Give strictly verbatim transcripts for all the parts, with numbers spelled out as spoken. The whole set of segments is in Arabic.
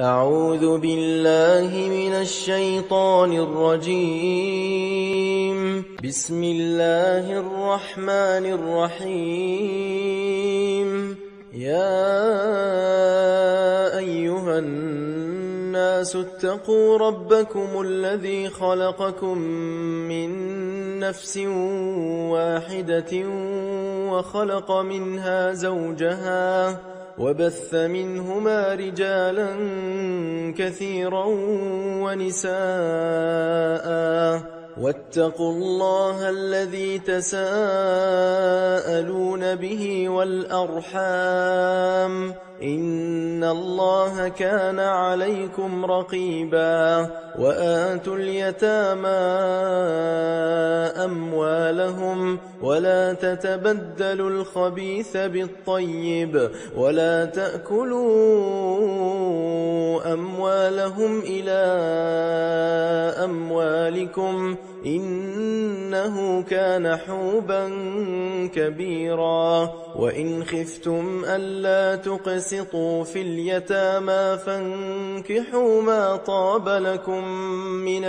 أعوذ بالله من الشيطان الرجيم. بسم الله الرحمن الرحيم. يا أيها الناس اتقوا ربكم الذي خلقكم من نفس واحدة وخلق منها زوجها وبث منهما رجالا كثيرا ونساء واتقوا الله الذي تساءلون به والأرحام إن الله كان عليكم رقيبا. وآتوا اليتامى أموالهم ولا تتبدلوا الخبيث بالطيب ولا تأكلوا أموالهم إلى أموالكم إنه كان حوبا كبيرا. وإن خفتم ألا تقسطوا في اليتامى فانكحوا ما طاب لكم من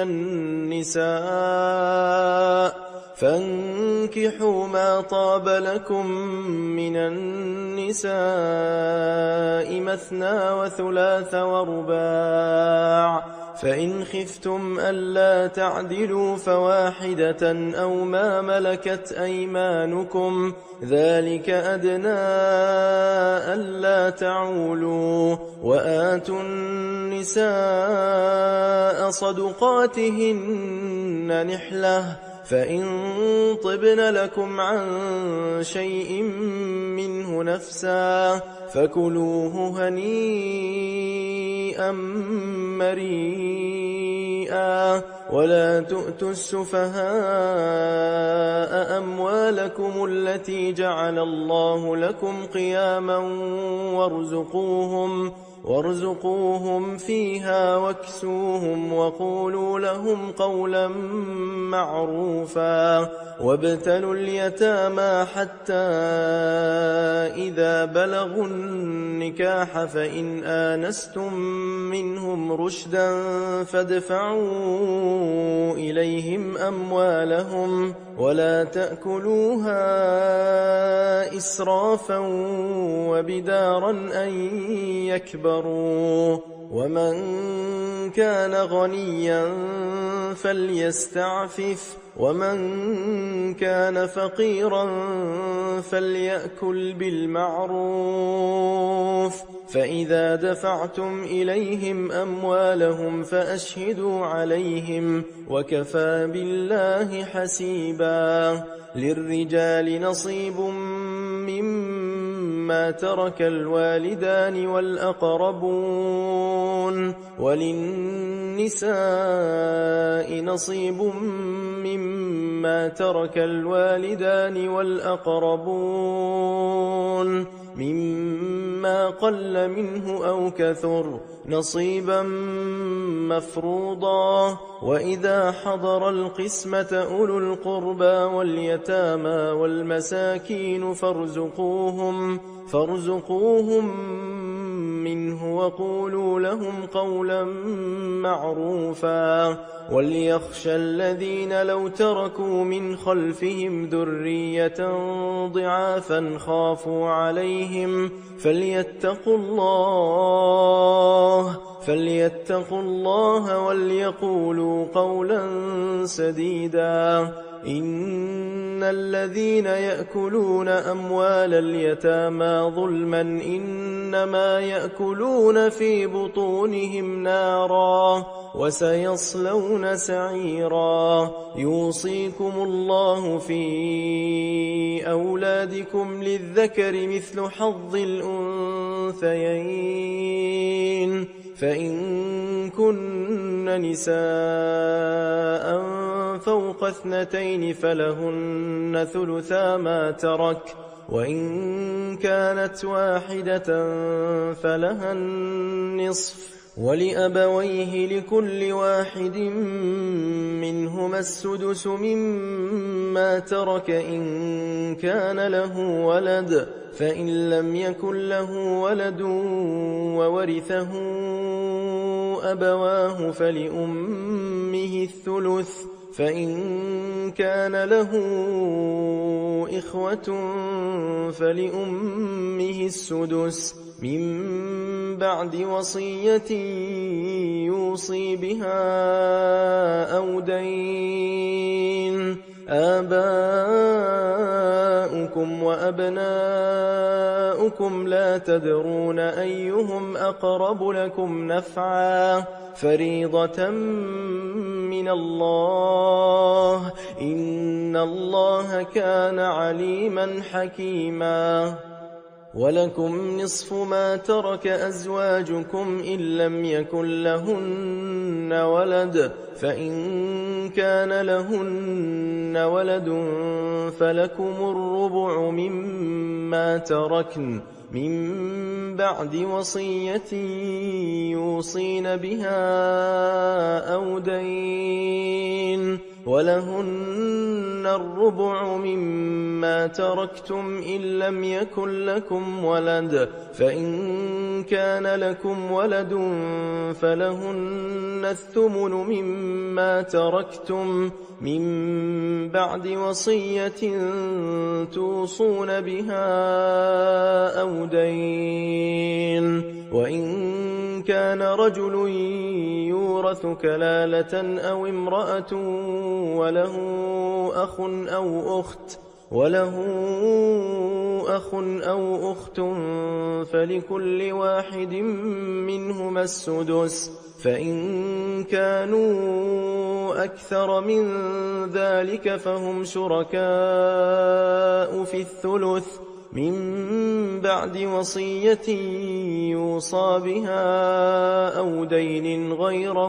النساء فانكحوا ما طاب لكم من النساء مثنى وثلاث ورباع. فإن خفتم ألا تعدلوا فواحدة أو ما ملكت أيمانكم ذلك أدنى ألا تعولوا. وآتوا النساء صدقاتهن نحلة فإن طبن لكم عن شيء منه نفسا فكلوه هنيئا مريئا. ولا تؤتوا السفهاء أموالكم التي جعل الله لكم قياما وارزقوهم وارزقوهم فيها واكسوهم وقولوا لهم قولا معروفا. وابتلوا اليتامى حتى إذا بلغوا النكاح فإن آنستم منهم رشدا فادفعوا إليهم أموالهم ولا تأكلوها إسرافا وبدارا أن يكبروا. ومن كان غنيا فليستعفف ومن كان فقيرا فليأكل بالمعروف. فإذا دفعتم إليهم أموالهم فأشهدوا عليهم وكفى بالله حسيبا. للرجال نصيب مما ترك الوالدان والأقربون وللنساء نصيب مما ترك الوالدان والأقربون مما قل منه أو كثر نصيبا مفروضا. وإذا حضر القسمة أولو القربى واليتامى والمساكين فارزقوهم فارزقوهم منه وقولوا لهم قولا معروفا. وليخشى الذين لو تركوا من خلفهم ذرية ضعافا خافوا عليهم فليتقوا الله فليتقوا الله وليقولوا قولا سديدا. إن الذين يأكلون أموال اليتامى ظلما إنما يأكلون في بطونهم نارا وسيصلون سعيرا. يوصيكم الله في أولادكم للذكر مثل حظ الأنثيين فإن كن نساء فوق اثنتين فلهن ثلثا ما ترك وإن كانت واحدة فلها النصف ولأبويه لكل واحد منهما السدس مما ترك إن كان له ولد فإن لم يكن له ولد وورثه أبواه فلأمه الثلث، فإن كان له إخوة فلأمه السدس من بعد وصية يوصي بها أو دين. آباؤكم وأبناؤكم لا تدرون أيهم أقرب لكم نفعا، فريضة من الله، إن الله كان عليما حكيما. ولكم نصف ما ترك أزواجكم إن لم يكن لهن ولد، فإن كان لهن ولد فلكم الربع مما تركن من بعد وصية يوصين بها أو دين. ولهن الربع مما تركتم إن لم يكن لكم ولد، فإن كان لكم ولد فلهن الثمن مما تركتم من بعد وصية توصون بها أو دين. وإن كان رجل يورث كلالة أو امرأة وله أخ أو أخت وله أخ أو أخت فلكل واحد منهما السدس، فإن كانوا أكثر من ذلك فهم شركاء في الثلث من بعد وصية يوصى بها أو دين غير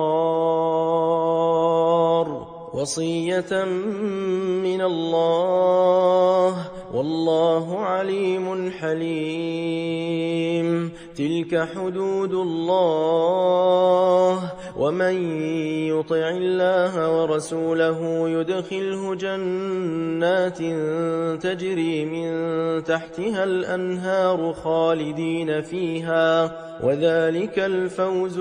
مضار، وصية من الله، والله عليم حليم. تلك حدود الله، ومن يطع الله ورسوله يدخله جنات تجري من تحتها الأنهار خالدين فيها، وذلك الفوز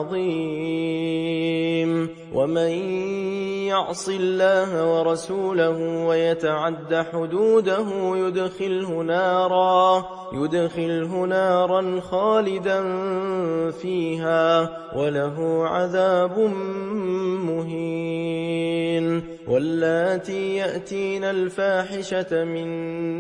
العظيم. ومن يعص الله ورسوله ويتعد حدوده يدخله نارا يدخله نارا خالدا فيها وله عذاب مهين. واللاتي يأتين الفاحشة من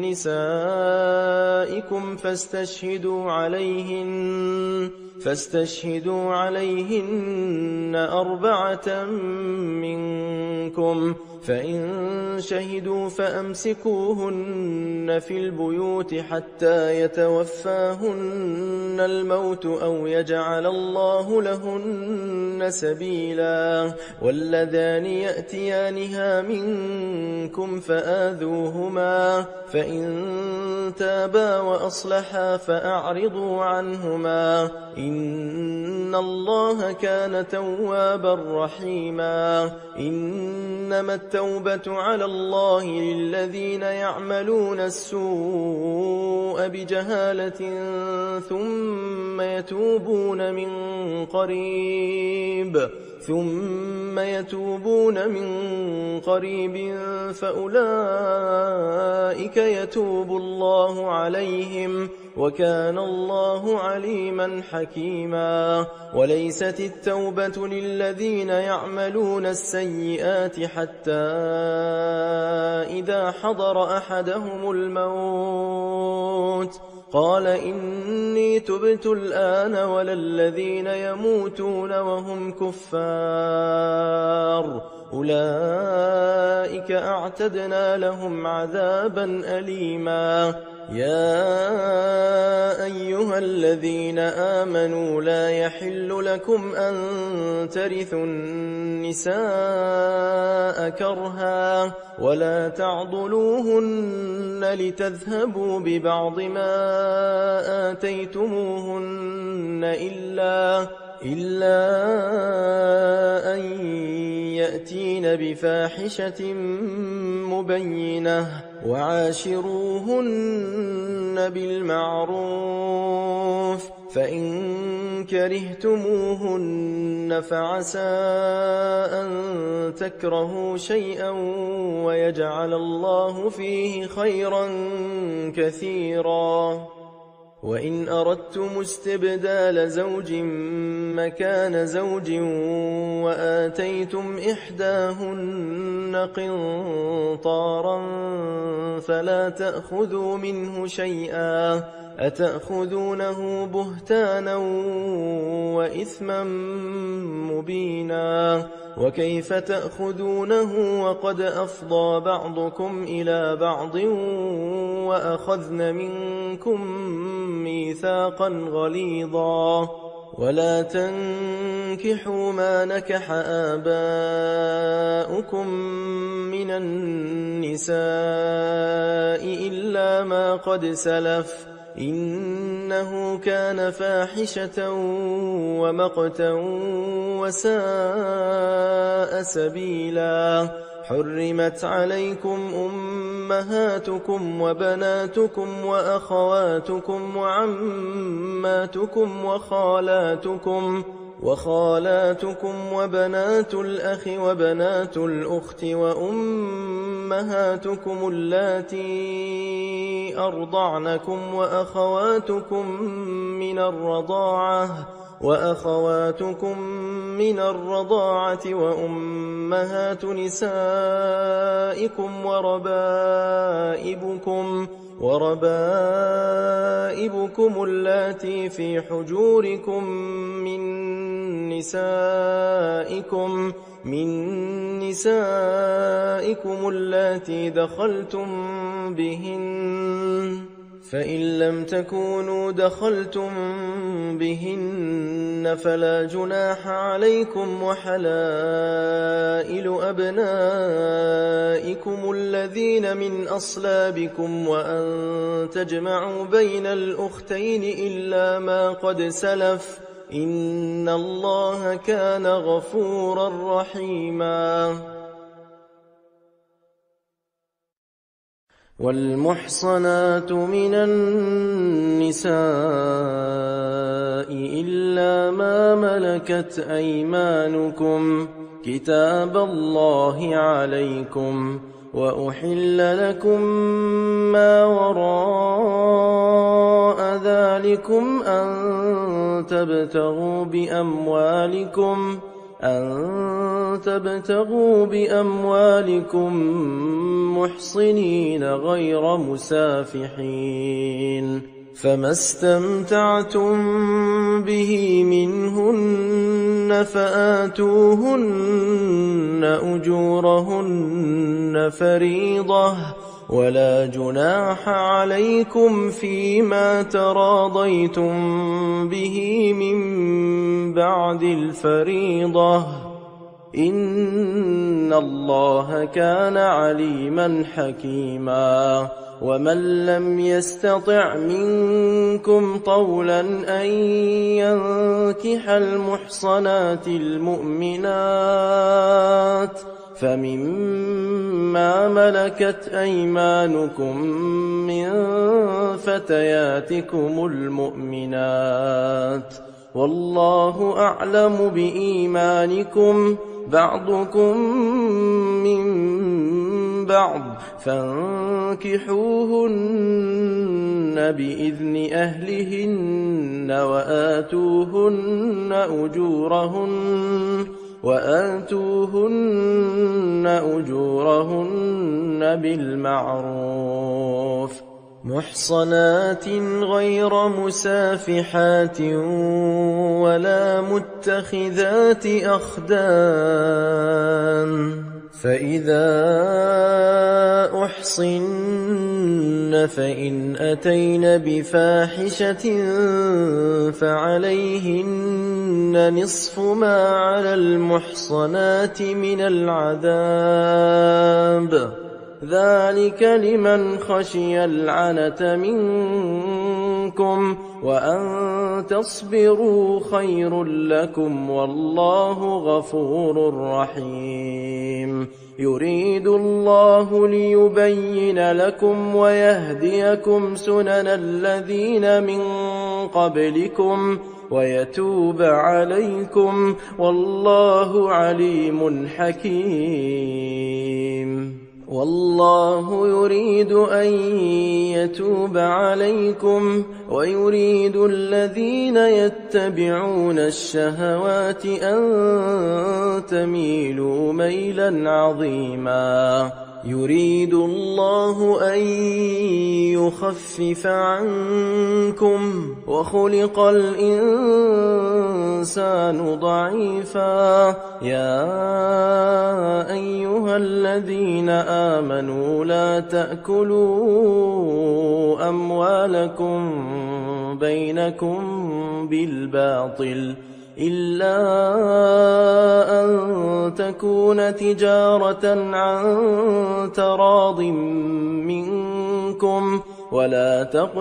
نسائكم فاستشهدوا عليهن فاستشهدوا عليهن أربعة منكم، فإن شهدوا فأمسكوهن في البيوت حتى يتوفاهن الموت أو يجعل الله لهن سبيلا. واللذان يأتيانها منكم فآذوهما، فإن تابا وأصلحا فأعرضوا عنهما، إن الله كان توابا رحيما. إنما التوبة على الله للذين يعملون السوء بجهالة ثم يتوبون من قريب ثم يتوبون من قريب فأولئك يتوب الله عليهم، وكان الله عليما حكيما. وليست التوبة للذين يعملون السيئات حتى إذا حضر أحدهم الموت قال إني تبت الآن، ولا الذين يموتون وهم كفار، أولئك أعتدنا لهم عذابا أليما. يا أيها الذين آمنوا لا يحل لكم أن ترثوا النساء كرها ولا تعضلوهن لتذهبوا ببعض ما آتيتموهن إلا إلا أن يأتين بفاحشة مبينة، وعاشروهن بالمعروف، فإن كرهتموهن فعسى أن تكرهوا شيئا ويجعل الله فيه خيرا كثيرا. وإن أردتم استبدال زوج مكان زوج وآتيتم إحداهن قنطارا فلا تأخذوا منه شيئا، أتأخذونه بهتانا وإثما مبينا، وكيف تأخذونه وقد أفضى بعضكم إلى بعض وأخذن منكم ميثاقا غليظا. ولا تنكحوا ما نكح آباؤكم من النساء إلا ما قد سلف، إنه كان فاحشة ومقتا وساء سبيلا. حرمت عليكم أمهاتكم وبناتكم وأخواتكم وعماتكم وخالاتكم وخالاتكم وبنات الأخ وبنات الأخت وأمهاتكم اللاتي أرضعنكم وأخواتكم من الرضاعة وأخواتكم من الرضاعة وأمهات نسائكم وربائبكم وربائبكم اللاتي في حجوركم من نسائكم من نسائكم اللاتي دخلتم بهن، فإن لم تكونوا دخلتم بهن فلا جناح عليكم، وحلائل أبنائكم الذين من أصلابكم وأن تجمعوا بين الأختين إلا ما قد سلف، إن الله كان غفورا رحيما. والمحصنات من النساء إلا ما ملكت أيمانكم كتاب الله عليكم، وأحل لكم ما وراء ذلكم أن تبتغوا بأموالكم أن تبتغوا بأموالكم محصنين غير مسافحين، فما استمتعتم به منهن فآتوهن أجورهن فريضة، ولا جناح عليكم فيما تراضيتم به من بعد الفريضة، إن الله كان عليما حكيما. ومن لم يستطع منكم طولا أن ينكح المحصنات المؤمنات فمما ملكت أيمانكم من فتياتكم المؤمنات، والله أعلم بإيمانكم، بعضكم من بعض، فانكحوهن بإذن أهلهن وآتوهن أجورهن وآتوهن أجورهن بالمعروف محصنات غير مسافحات ولا متخذات أخدان، فإذا أحصن فإن أتين بفاحشة فعليهن نصف ما على المحصنات من العذاب، ذلك لمن خشي العنة منكم، وأن تصبروا خير لكم والله غفور رحيم يريد الله ليبين لكم ويهديكم سنن الذين من قبلكم ويتوب عليكم والله عليم حكيم والله يريد أن يتوب عليكم ويريد الذين يتبعون الشهوات أن تميلوا ميلا عظيما يريد الله أن يخفف عنكم وخلق الإنسان ضعيفا يا أيها الذين آمنوا لا تأكلوا أموالكم بينكم بالباطل إلا أن تكون تجارة عن تراض منكم ولا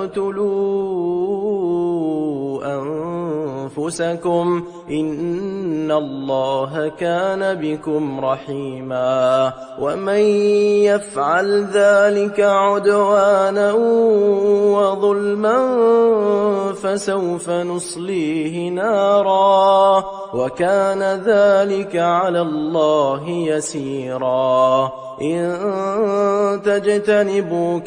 تقتلوا أنفسكم إن الله كان بكم رحيما ومن يفعل ذلك عدوانا وظلما فسوف نصليه نارا وكان ذلك على الله يسيرا إن تجتنبوا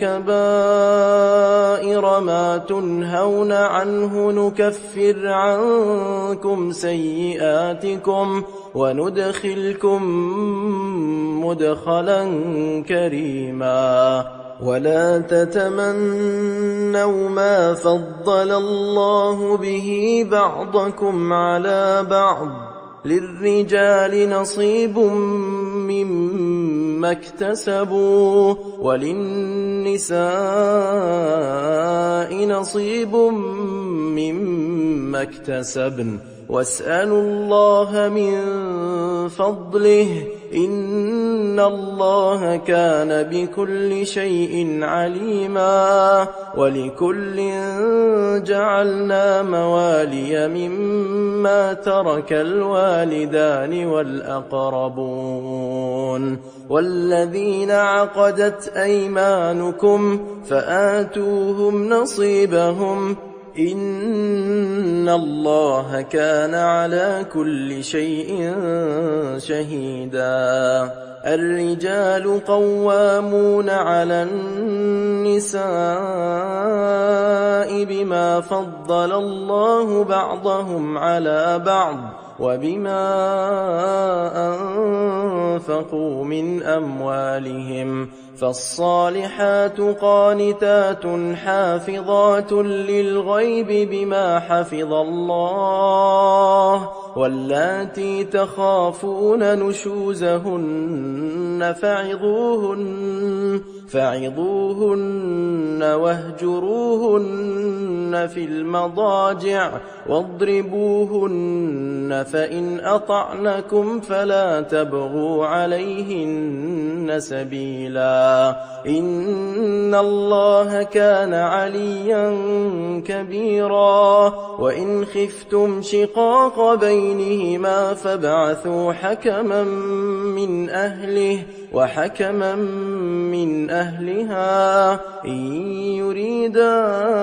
كبائر ما تنهون عنه نكفر عنكم سيئاتكم وندخلكم مدخلا كريما ولا تتمنوا ما فضل الله به بعضكم على بعض للرجال نصيب مما اكتسبوا وللنساء نصيب مما اكتسبن واسألوا الله من فضله إن الله كان بكل شيء عليما ولكل جعلنا موالي مما ترك الوالدان والأقربون والذين عقدت أيمانكم فآتوهم نصيبهم إن الله كان على كل شيء شهيدا الرجال قوامون على النساء بما فضل الله بعضهم على بعض وبما أنفقوا من أموالهم فالصالحات قانتات حافظات للغيب بما حفظ الله واللاتي تخافون نشوزهن فعظوهن فعظوهن واهجروهن في المضاجع واضربوهن فإن أطعنكم فلا تبغوا عليهن سبيلا إن الله كان عليا كبيرا وإن خفتم شقاق بينهما فابعثوا حكما من أهله وحكما من أهلها إن يريدا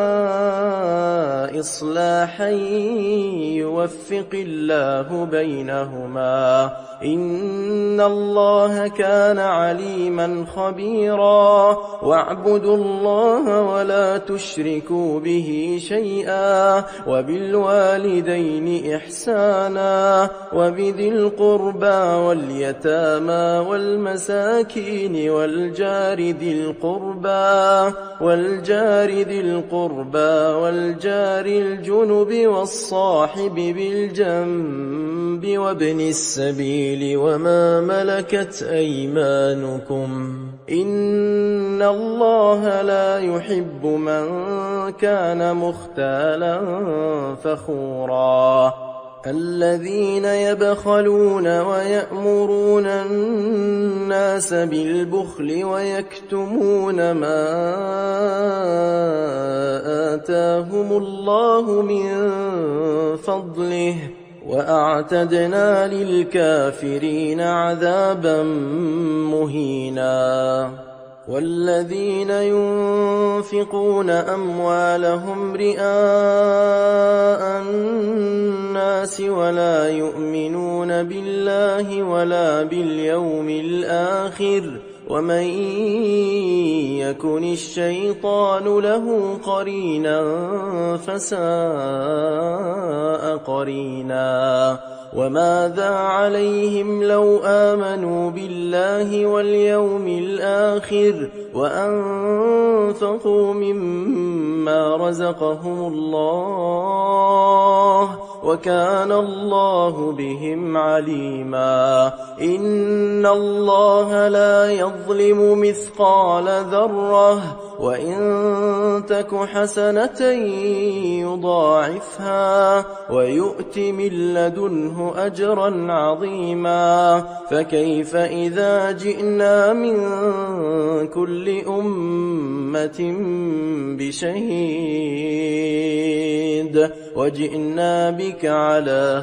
إصلاحا يوفق الله بينهما إن الله كان عليما خبيرا واعبدوا الله ولا تشركوا به شيئا وبالوالدين إحسانا وبذي القربى واليتامى والمساكين والجار ذي القربى والجار ذي القربى والجار الجنب والصاحب بالجنب وابن السبيل وما ملكت أيمانكم إن الله لا يحب من كان مختالا فخورا الذين يبخلون ويأمرون الناس بالبخل ويكتمون ما آتاهم الله من فضله وأعتدنا للكافرين عذابا مهينا والذين ينفقون أموالهم رئاء الناس ولا يؤمنون بالله ولا باليوم الآخر ومن يكن الشيطان له قرينا فساء قرينا وماذا عليهم لو آمنوا بالله واليوم الآخر وأنفقوا مما رزقهم الله وكان الله بهم عليما إن الله لا يظلم مثقال ذرة وإن تك حسنة يضاعفها ويؤت من لدنه أجرا عظيما فكيف إذا جئنا من كل أمة بشهيد وجئنا بك على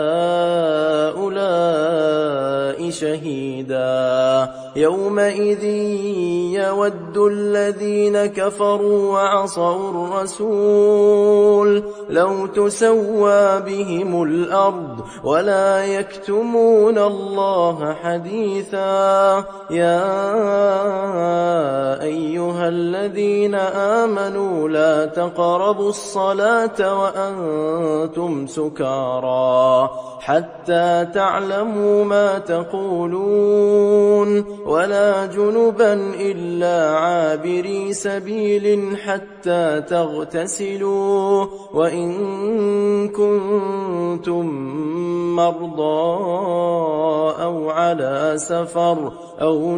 هؤلاء شهيدا يومئذ يود الذين كفروا وعصوا الرسول لو تسوى بهم الأرض ولا يكتمون الله حديثا يا أيها الذين آمنوا لا تقربوا الصلاة وأنتم سكارى حتى تعلموا ما تقولون ولا جنبا إلا عابري سبيل حتى تغتسلوا وإن كنتم مرضى أو على سفر أو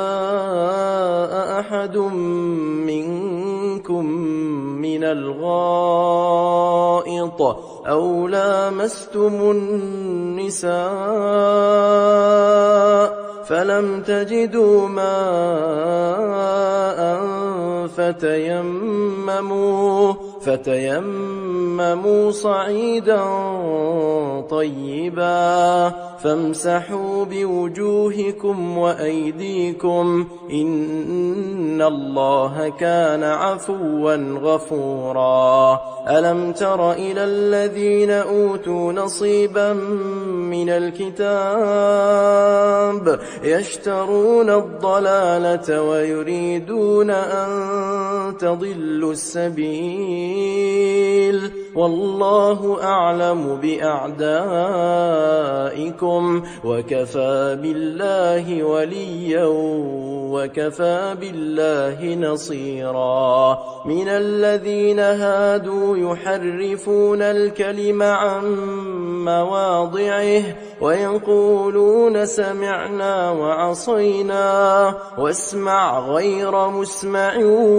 جاء أحد منكم من الغائط أو لامستم النساء فلم تجدوا ماء فتيمموا فتيمموا صعيدا طيبا فامسحوا بوجوهكم وأيديكم إن الله كان عفوا غفورا ألم تر إلى الذين أوتوا نصيبا من الكتاب يشترون الضلالة ويريدون أن تضلوا السبيل والله أعلم بأعدائكم وكفى بالله وليا وكفى بالله نصيرا من الذين هادوا يحرفون الكلم عن مواضعه ويقولون سمعنا وعصينا واسمع غير مسمع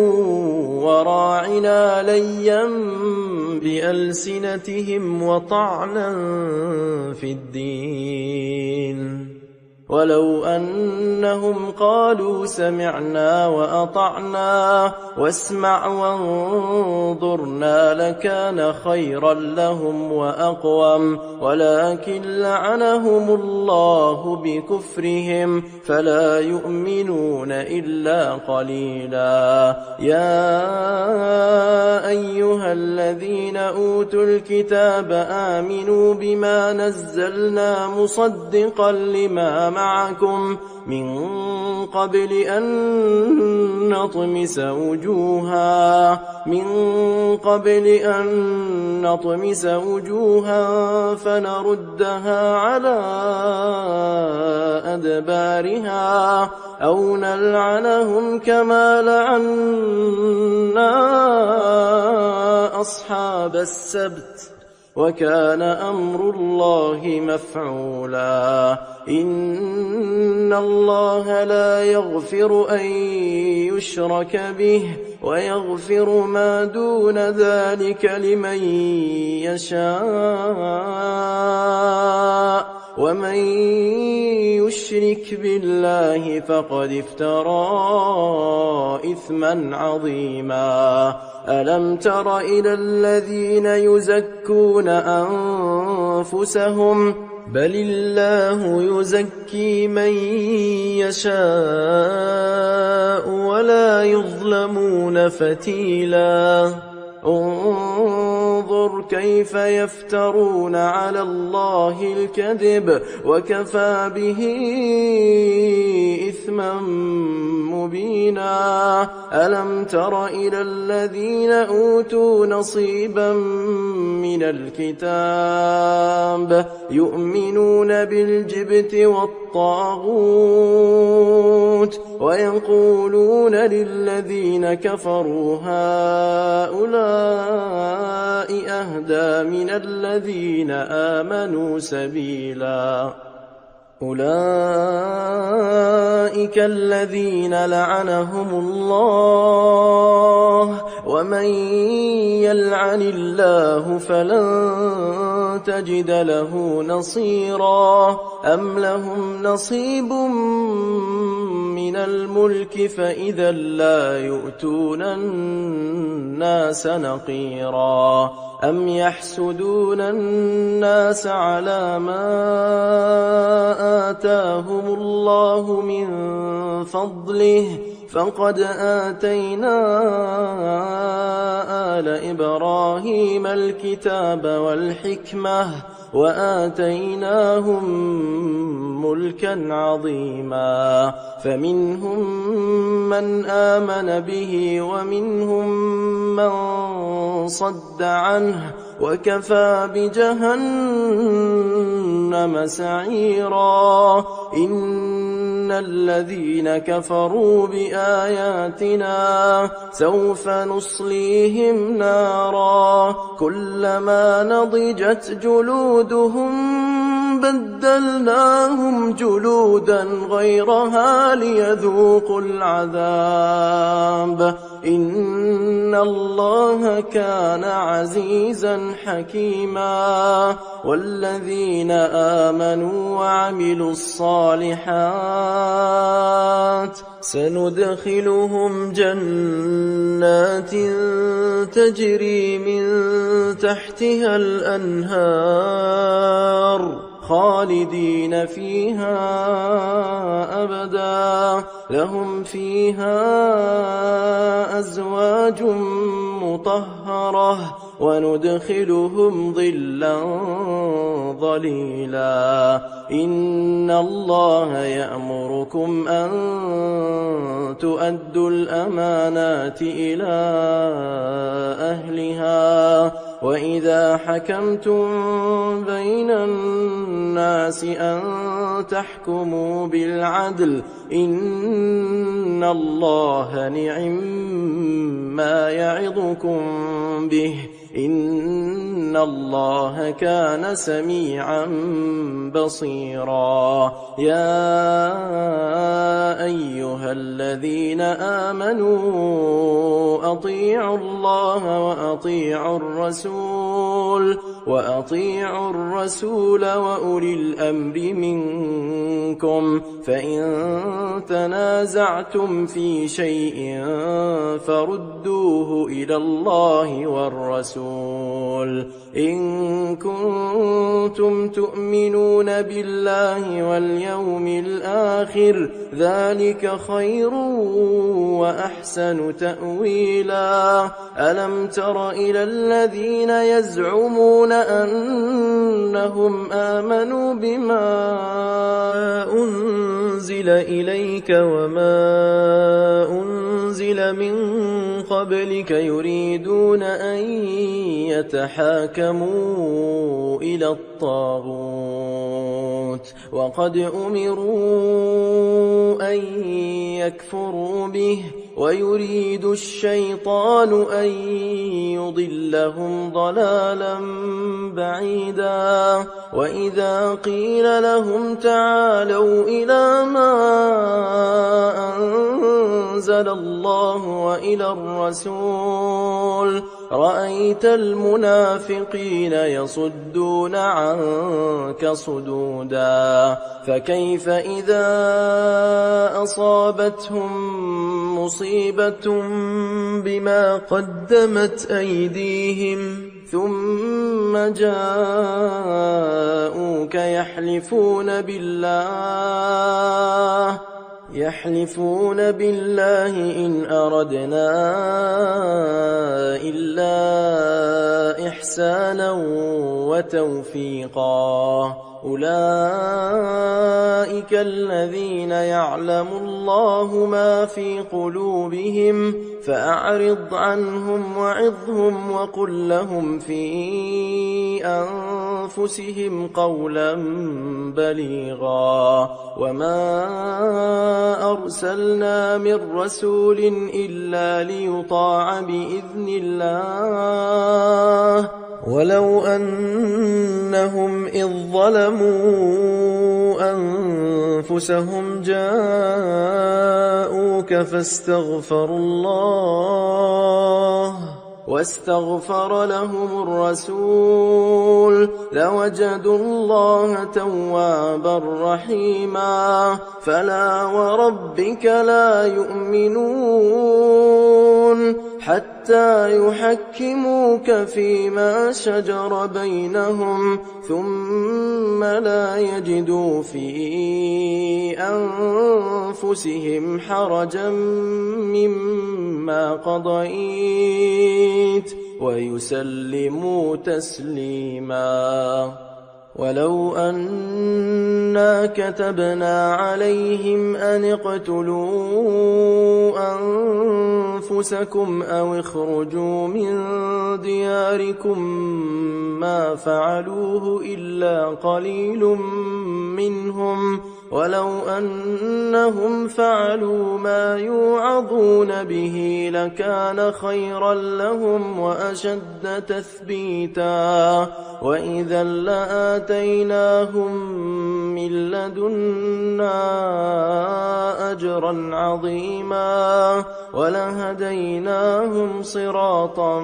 وراعنا ليا بألسنتهم وطعنا في الدين ولو أنهم قالوا سمعنا وأطعنا واسمع وانظرنا لكان خيرا لهم وأقوم ولكن لعنهم الله بكفرهم فلا يؤمنون إلا قليلا يا أيها الذين أوتوا الكتاب آمنوا بما نزلنا مصدقا لما معكم من قبل أن نطمس وجوها من قبل أن نطمس وجوها فنردها على أدبارها أو نلعنهم كما لعنا أصحاب السبت وكان أمر الله مفعولا إن الله لا يغفر أن يشرك به ويغفر ما دون ذلك لمن يشاء ومن يشرك بالله فقد افترى إثما عظيما ألم تر إلى الذين يزكون أنفسهم بل الله يزكي من يشاء ولا يظلمون فتيلا انظر كيف يفترون على الله الكذب وكفى به إثما مبينا ألم تر إلى الذين أوتوا نصيبا من الكتاب يؤمنون بالجبت والطاغوت ويقولون للذين كفروا هؤلاء أهدى من الذين آمنوا سبيلا أولئك الذين لعنهم الله ومن يلعن الله فلن تجد له نصيرا أم لهم نصيب من الملك فإذا لا يؤتون الناس نقيرا أم يحسدون الناس على ما آتاهم الله من فضله فقد آتينا آل إبراهيم الكتاب والحكمة وآتيناهم ملكا عظيما فمنهم من آمن به ومنهم من صد عنه وكفى بجهنم سعيرا إن الذين كفروا بآياتنا سوف نصليهم نارا كلما نضجت جلودهم بدلناهم جلودا غيرها ليذوقوا العذاب إن الله كان عزيزا حكيما والذين آمنوا وعملوا الصالحات سندخلهم جنات تجري من تحتها الأنهار خالدين فيها أبدا لهم فيها أزواج مطهرة وندخلهم ظلا ظليلا إن الله يأمركم أن تؤدوا الأمانات إلى أهلها وإذا حكمتم بين الناس أن تحكموا بالعدل إن الله نعم ما يعظكم به إن الله كان سميعا بصيرا يا أيها الذين آمنوا أطيعوا الله وأطيعوا الرسول وأطيعوا الرسول وأولي الأمر منكم فإن تنازعتم في شيء فردوه إلى الله والرسول إن كنتم تؤمنون بالله واليوم الآخر ذلك خير وأحسن تأويلا ألم تر إلى الذين يزعمون أنهم آمنوا بما أنزل إليك وما أنزل من قبلك يريدون أن يتحاكموا إلى الطاغوت وقد أمروا أن يكفروا به ويريد الشيطان أن يضلهم ضلالا بعيدا وإذا قيل لهم تعالوا إلى ما أنزل الله وإلى الرسول رأيت المنافقين يصدون عنك صدودا فكيف إذا أصابتهم مصيبة بما قدمت أيديهم ثم جاءوك يحلفون بالله يحلفون بالله إن أردنا إلا إحسانا وتوفيقا أولئك الذين يعلم الله ما في قلوبهم فأعرض عنهم وعظهم وقل لهم في أنفسهم قولا بليغا وما أرسلنا من رسول إلا ليطاع بإذن الله ولو أنهم إذ ظلموا أنفسهم جاءوك فاستغفروا الله واستغفر لهم الرسول لوجدوا الله توابا رحيما فلا وربك لا يؤمنون حتى يحكموك فيما شجر بينهم ثم لا يجدوا في أنفسهم حرجا مما قضيت ويسلموا تسليما ولو أنا كتبنا عليهم أن اقتلوا أنفسكم أو اخرجوا من دياركم ما فعلوه إلا قليل منهم ولو أنهم فعلوا ما يوعظون به لكان خيرا لهم وأشد تثبيتا وإذا لآتيناهم من لدنا أجرا عظيما ولهديناهم صراطا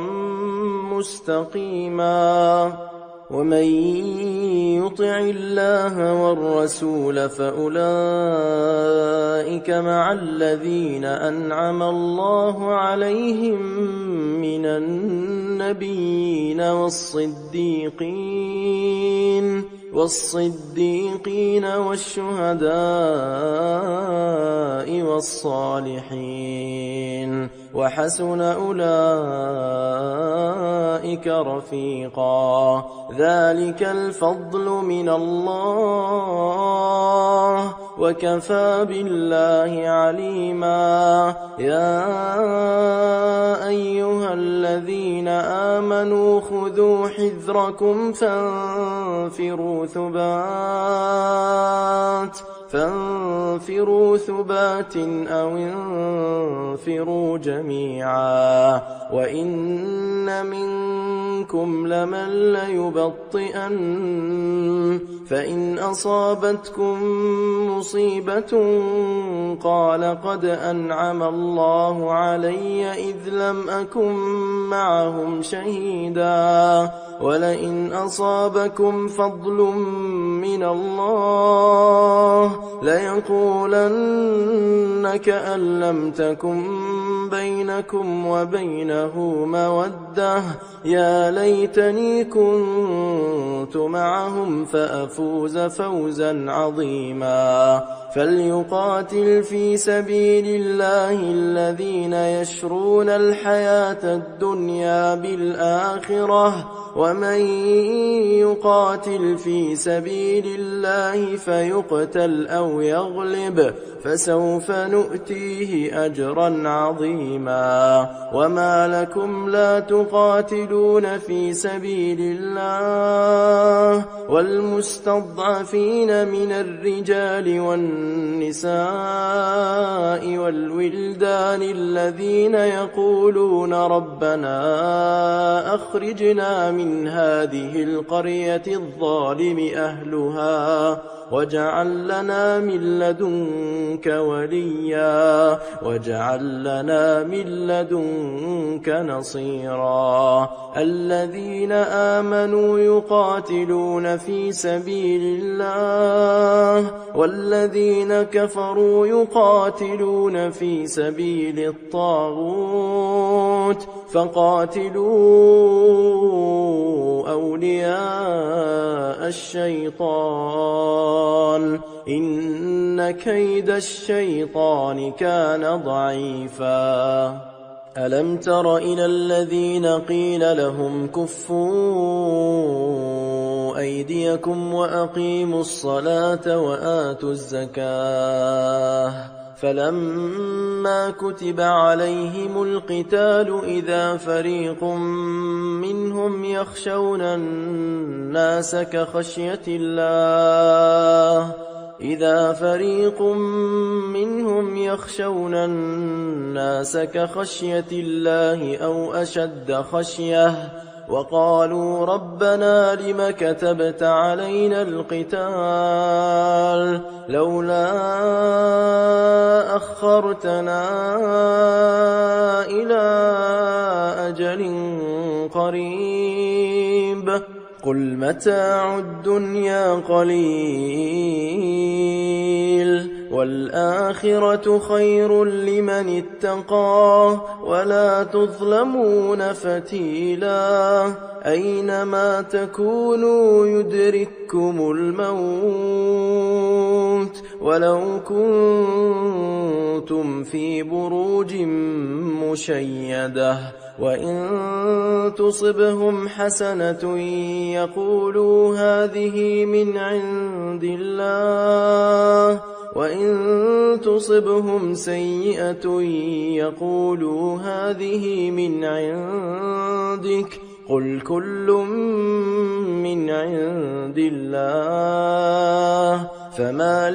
مستقيما ومن يطع الله والرسول فأولئك مع الذين أنعم الله عليهم من النبيين والصديقين والصديقين والشهداء والصالحين وحسن أولئك رفيقا ذلك الفضل من الله وكفى بالله عليما يا أيها الذين آمنوا خذوا حذركم فانفروا ثبات فانفروا ثبات أو انفروا جميعا وإن منكم لمن ليبطئن فإن أصابتكم مصيبة قال قد أنعم الله علي إذ لم أكن معهم شهيدا ولئن أصابكم فضل من الله ليقولن كأن لم تكن بينكم وبينه مودة يا ليتني كنت معهم فأفوز فوزا عظيما فليقاتل في سبيل الله الذين يشرون الحياة الدنيا بالآخرة ومن يقاتل في سبيل الله فيقتل أو يغلب فسوف نؤتيه أجرا عظيما فيها وما لكم لا تقاتلون في سبيل الله والمستضعفين من الرجال والنساء والولدان الذين يقولون ربنا أخرجنا من هذه القرية الظالم أهلها واجعل لنا من لدنك وليا واجعل لنا من لدنك نصيرا الذين آمنوا يقاتلون في سبيل الله والذين كفروا يقاتلون في سبيل الطاغوت فقاتلوا أولياء الشيطان إن كيد الشيطان كان ضعيفا ألم تر إلى الذين قيل لهم كفوا أيديكم وأقيموا الصلاة وآتوا الزكاة فلما كتب عليهم القتال إذا فريق منهم يخشون الناس كخشية الله إذا فريق منهم يخشون الناس كخشية الله أو أشد خشية وقالوا ربنا لم كتبت علينا القتال لولا أخرتنا إلى أجل قريب قل متاع الدنيا قليل والآخرة خير لمن اتقى ولا تظلمون فتيلا أينما تكونوا يدرككم الموت ولو كنتم في بروج مشيدة وإن تصبهم حسنة يقولوا هذه من عند الله وإن تصبهم سيئة يقولوا هذه من عندك قل كل من عند الله فما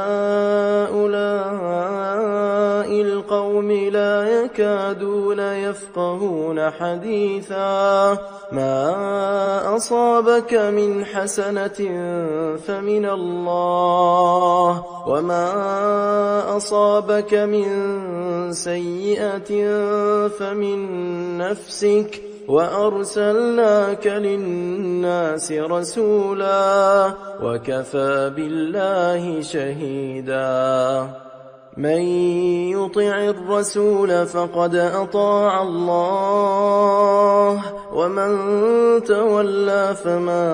لهؤلاء القوم لا يكادون يفقهون حديثا ما أصابك من حسنة فمن الله وما أصابك من سيئة فمن نفسك وأرسلناك للناس رسولا وكفى بالله شهيدا من يطع الرسول فقد أطاع الله ومن تولى فما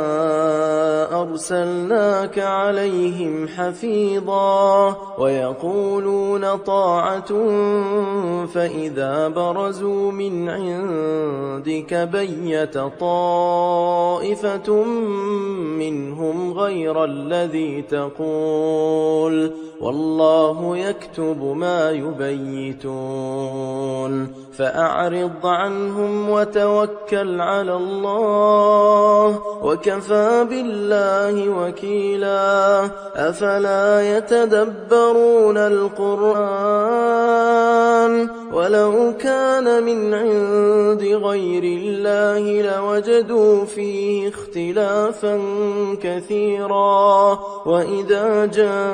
أرسلناك عليهم حفيظا ويقولون طاعة فإذا برزوا من عندك بيت طائفة منهم غير الذي تقول والله يكتب ما يبيتون فأعرض عنهم وتوكل على الله وكفى بالله وكيلا أفلا يتدبرون القرآن ولو كان من عند غير الله لوجدوا فيه اختلافا كثيرا وإذا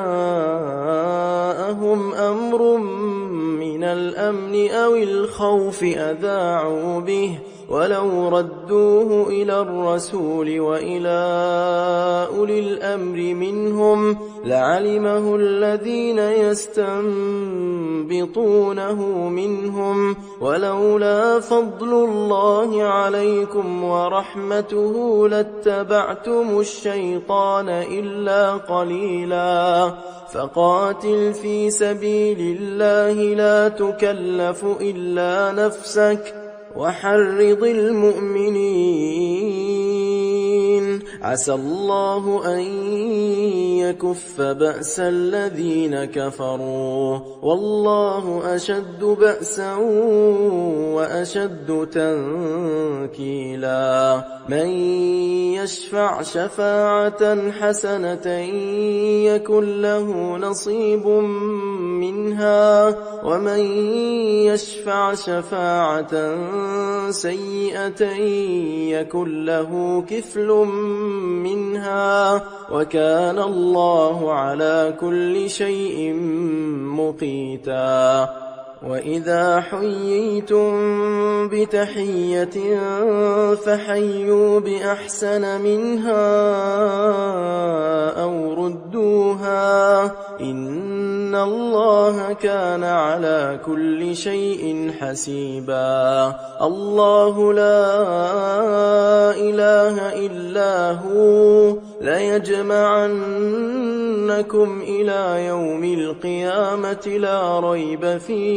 جاءهم أمر من الأمن أو الخوف أذاعوا به ولو ردوه إلى الرسول وإلى أولي الأمر منهم لعلمه الذين يستنبطونه منهم ولولا فضل الله عليكم ورحمته لاتبعتم الشيطان إلا قليلا فقاتل في سبيل الله لا تكلف إلا نفسك وحرض المؤمنين عسى الله أن ليكف بأس الذين كفروا والله أشد بأسا وأشد تنكيلا من يشفع شفاعة حسنة يكن له نصيب منها ومن يشفع شفاعة سيئة يكن له كفل منها وكان الله على كل شيء مقيتا وإذا حييتم بتحية فحيوا بأحسن منها أو ردوها إن الله كان على كل شيء حسيبا الله لا إله إلا هو ليجمعنكم إلى يوم القيامة لا ريب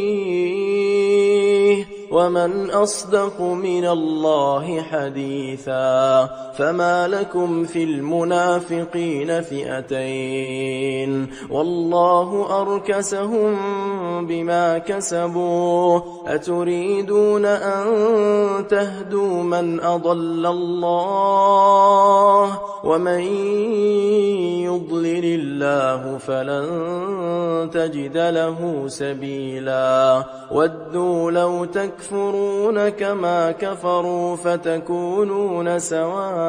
فيه ومن أصدق من الله حديثا فما لكم في المنافقين فئتين والله أركسهم بما كسبوا أتريدون أن تهدوا من أضل الله ومن يضلل الله فلن تجد له سبيلا ودوا لو تكفرون كما كفروا فتكونون سواء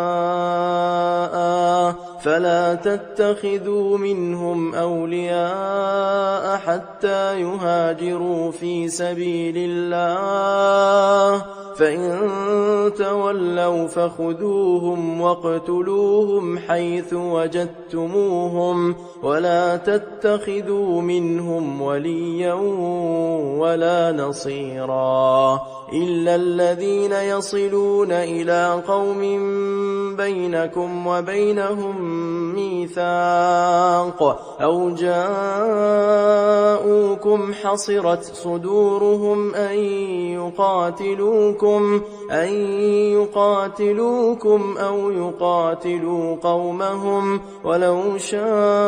فلا تتخذوا منهم أولياء حتى يهاجروا في سبيل الله فإن تولوا فخذوهم واقتلوهم حيث وجدتموهم ولا تتخذوا منهم وليا ولا نصيرا إلا الذين يصلون إلى قوم بينكم وبينهم ميثاق أو جاءوكم حصرت صدورهم أن يقاتلوكم أن يقاتلوكم أو يقاتلوا قومهم ولو شاء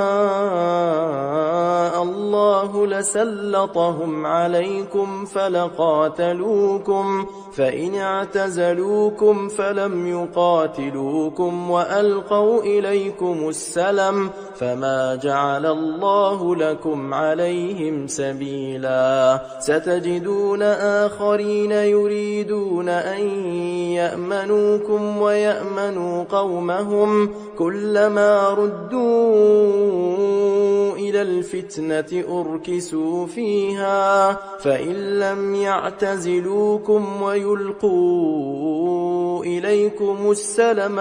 الله لسلطهم عليكم فلقاتلوكم فإن اعتزلوكم فلم يقاتلوكم وألقوا إليكم السلم فما جعل الله لكم عليهم سبيلا ستجدون آخرين يريدون أن يأمنوكم ويأمنوا قومهم كلما ردوا إلى الفتنة أركسوا فيها فإن لم يعتزلوكم ويلقوا إليكم السلم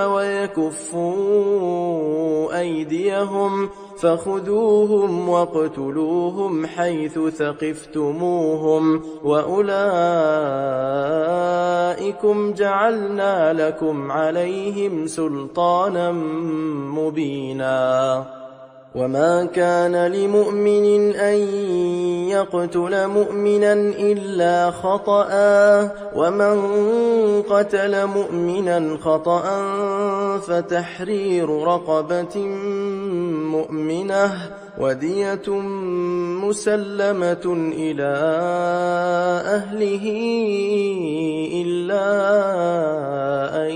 ويكفوا أيديهم فخذوهم واقتلوهم حيث ثقفتموهم وأولئكم جعلنا لكم عليهم سلطانا مبينا وما كان لمؤمن أن يقتل مؤمنا إلا خطأ ومن قتل مؤمنا خطأ فتحرير رقبة مؤمنة ودية مسلمة إلى أهله إلا أن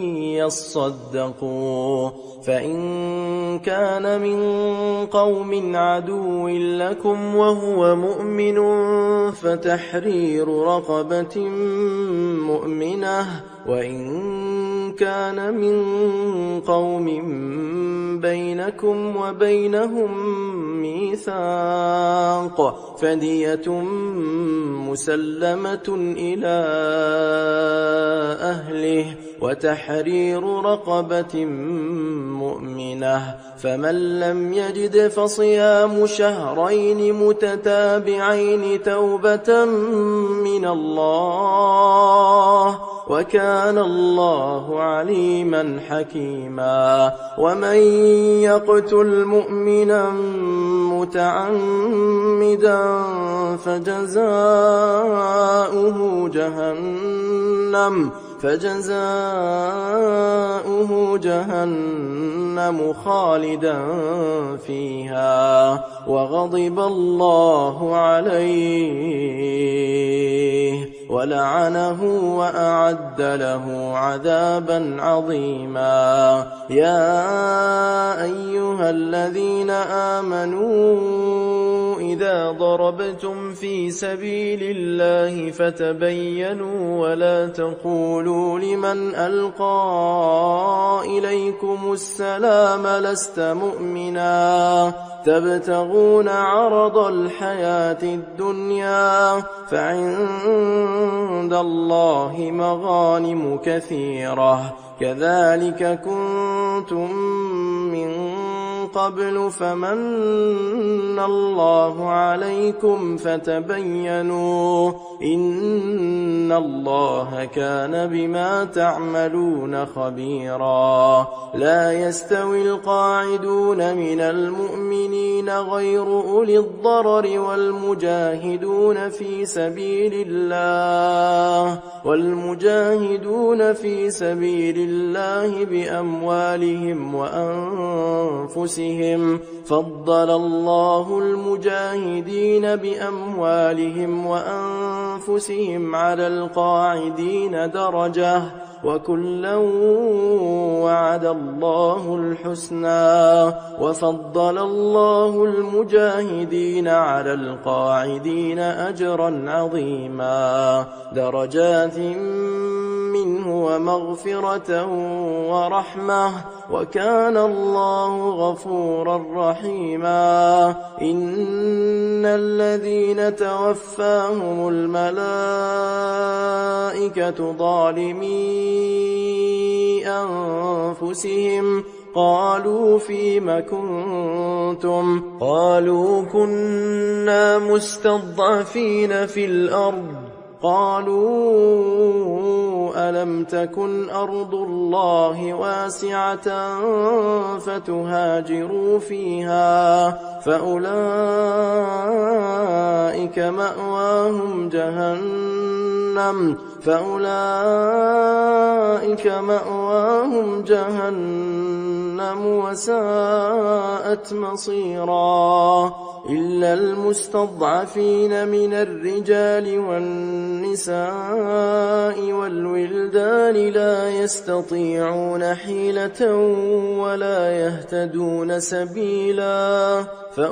يصدقوا فإن كان من قوم عدو لكم وهو مؤمن فتحرير رقبة مؤمنة وإن كان من قوم بينكم وبينهم ميثاق فدية مسلمة إلى أهله وتحرير رقبة مؤمنة فمن لم يجد فصيام شهرين متتابعين توبة من الله وكان الله عليما حكيما ومن يقتل مؤمنا متعمدا فجزاؤه جهنم فجزاؤه جهنم خالدا فيها وغضب الله عليه ولعنه وأعد له عذابا عظيما. يا أيها الذين آمنوا إذا ضربتم في سبيل الله فتبينوا ولا تقولوا لمن ألقى إليكم السلام لست مؤمنا تبتغون عرض الحياة الدنيا فعند الله مغانم كثيرة كذلك كنتم من قبل فمن الله عليكم فتبينوا إن الله كان بما تعملون خبيرا. لا يستوي القاعدون من المؤمنين غير أولي الضرر والمجاهدون في سبيل الله والمجاهدون في سبيل الله بأموالهم وأنفسهم فضل الله المجاهدين بأموالهم وأنفسهم على القاعدين درجة وكلا وعد الله الحسنى وفضل الله المجاهدين على القاعدين أجرا عظيما درجات منه ومغفرة ورحمة وكان الله غفورا رحيما. إن الذين توفاهم الملائكة ظالمي أنفسهم قالوا فيم كنتم قالوا كنا مستضعفين في الأرض قالوا ألم تكن أرض الله واسعة فتهاجروا فيها فأولئك مأواهم جهنم فأولئك مأواهم جهنم وساءت مصيرا. إلا المستضعفين من الرجال والنساء والولدان لا يستطيعون حيلة ولا يهتدون سبيلا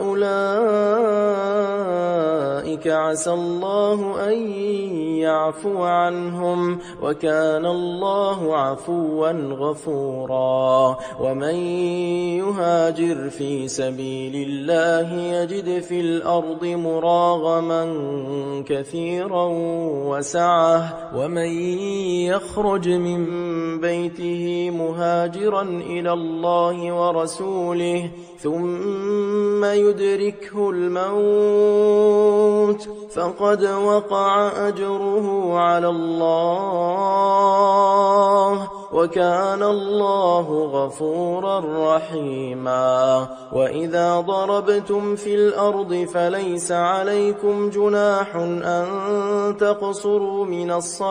فأولئك عسى الله أن يعفو عنهم وكان الله عفوا غفورا. ومن يهاجر في سبيل الله يجد في الأرض مراغما كثيرا وسعة ومن يخرج من بيته مهاجرا إلى الله ورسوله ثم يدركه الموت فقد وقع أجره على الله وكان الله غفورا رحيما. وإذا ضربتم في الأرض فليس عليكم جناح أن تقصروا من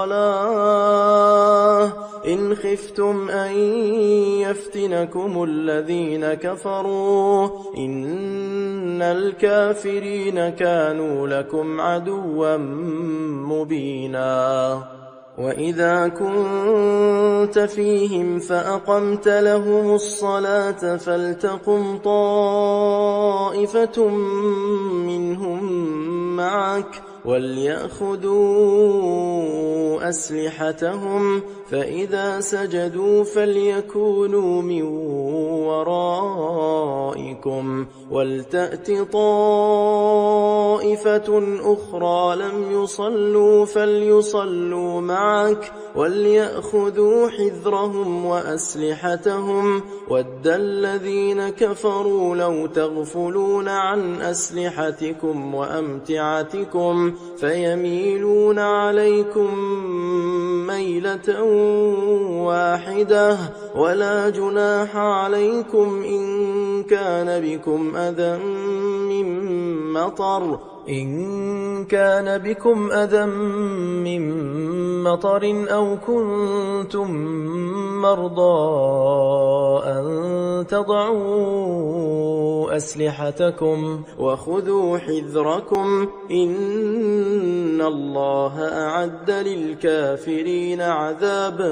الصلاة إن خفتم أن يفتنكم الذين كفروا إن الكافرين كانوا لكم عدوا مبينا. وإذا كنت فيهم فأقمت لهم الصلاة فلتقم طائفة منهم معك وليأخذوا أسلحتهم فإذا سجدوا فليكونوا من ورائكم ولتأت طائفة أخرى لم يصلوا فليصلوا معك وليأخذوا حذرهم وأسلحتهم ود الذين كفروا لو تغفلون عن أسلحتكم وأمتعتكم فيميلون عليكم ميلة واحدة ولا جناح عليكم إن كان بكم أذى من مطر إن كان بكم أذى من مطر أو كنتم مرضى أن تضعوا أسلحتكم وخذوا حذركم إن الله أعد للكافرين عذابا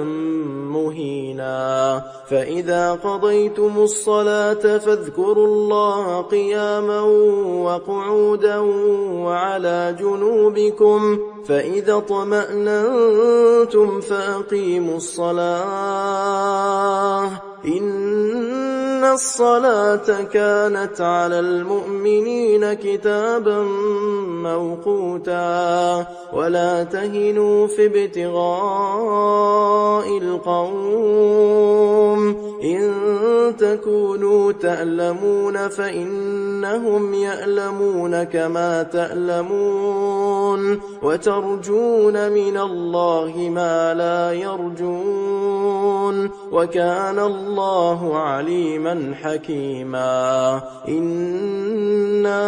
مهينا فإذا قضيتم الصلاة فاذكروا الله قياما وقعودا وعلى جنوبكم فإذا اطمأننتم فأقيموا الصلاة إن الصلاة كانت على المؤمنين كتابا موقوتا ولا تهنوا في ابتغاء القوم إن تكونوا تألمون فإنهم يألمون كما تألمون وترجون من الله ما لا يرجون وكان الله عليما حكيما إنا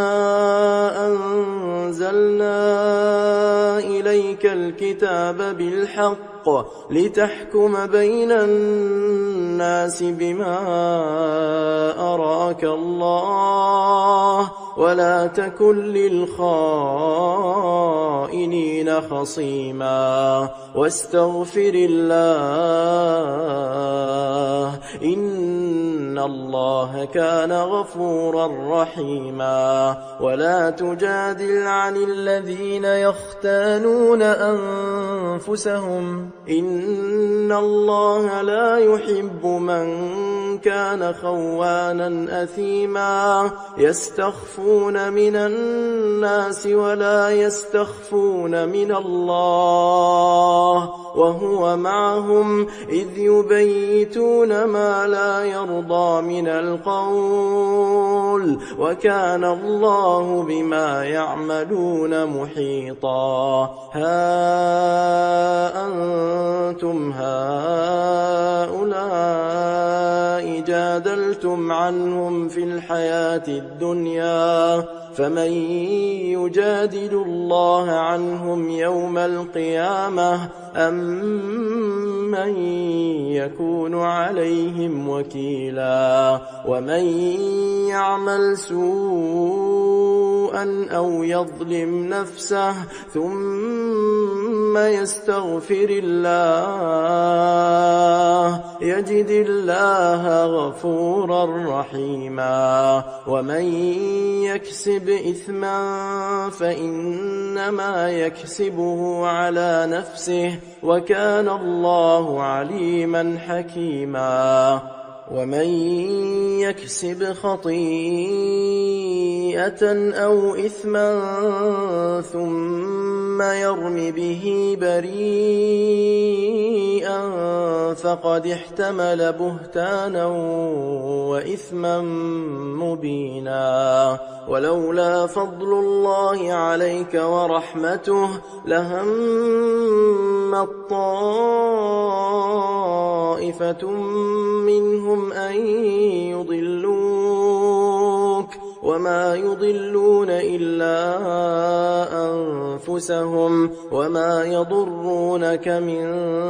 أنزلنا إليك الكتاب بالحق لتحكم بين الناس بما أراك الله ولا تكن للخائنين خصيما واستغفر الله إن الله كان غفورا رحيما ولا تجادل عن الذين يختانون أنفسهم إن الله لا يحب من كان خوانا أثيما يستخفون من الناس ولا يستخفون من الله وهو معهم إذ يبيتون ما لا يرضى من القول وكان الله بما يعملون محيطا ها أنتم هؤلاء جادلتم عنهم في الحياة الدنيا فمن يجادل الله عنهم يوم القيامة أم من يكون عليهم وكيلا ومن يعمل سوءا أو يظلم نفسه ثم يستغفر الله يجد الله غفورا رحيما ومن يكسب إثما فإنما يكسبه على نفسه وكان الله عليما حكيما ومن يكسب خطيئة أو إثما ثم يرم به بريئا فقد احتمل بهتانا وإثما مبينا ولولا فضل الله عليك ورحمته لهم طائفة منهم أن يضلوك وما يضلون إلا أنفسهم وما يضرونك من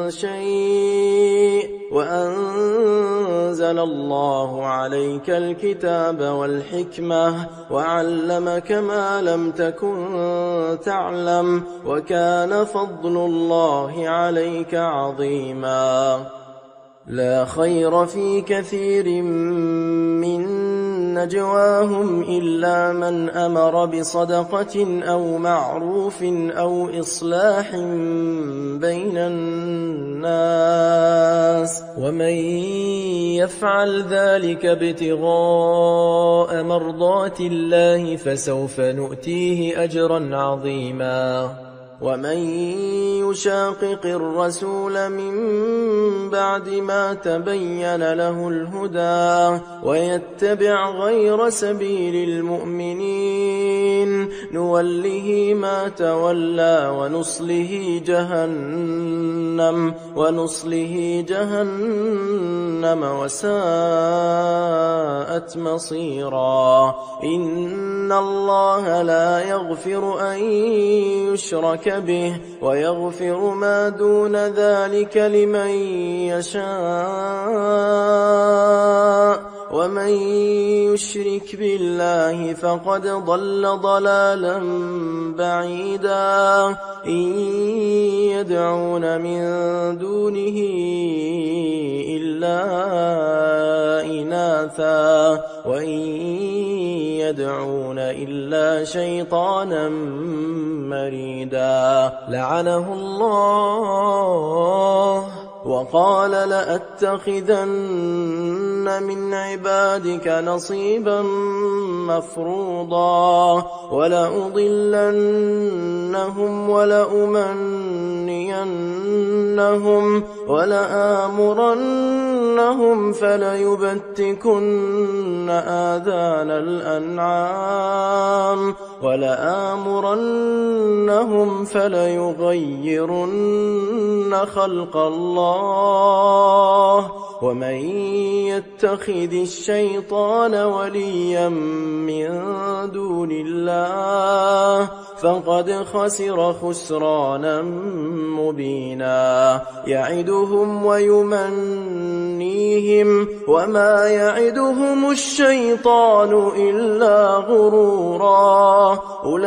شيء وأنزل الله عليك الكتاب والحكمة وعلمك ما لم تكن تعلم وكان فضل الله عليك عظيما لا خير في كثير من نجواهم إلا من أمر بصدقة أو معروف أو إصلاح بين الناس ومن يفعل ذلك ابتغاء مرضات الله فسوف نؤتيه أجرا عظيما ومن يشاقق الرسول من بعد ما تبين له الهدى ويتبع غير سبيل المؤمنين نوله ما تولى ونصله جهنم ونصله جهنم وساءت مصيرا. إن الله لا يغفر أن يشرك به ويغفر ما دون ذلك لمن يشاء ومن يشرك بالله فقد ضل ضلالا بعيدا. إن يدعون من دونه إلا إناثا وإن يدعون إلا شيطانا مريدا لعنه الله وقال لأتخذن من عبادك نصيبا مفروضا ولأضلنهم ولأمنينهم ولآمرنهم فليبتكن آذان الأنعام ولآمرنهم فليغيرن خلق الله ومن يتخذ الشيطان وليا من دون الله فقد خسر خسرانا مبينا. يعدهم ويمنيهم وما يعدهم الشيطان إلا غرورا.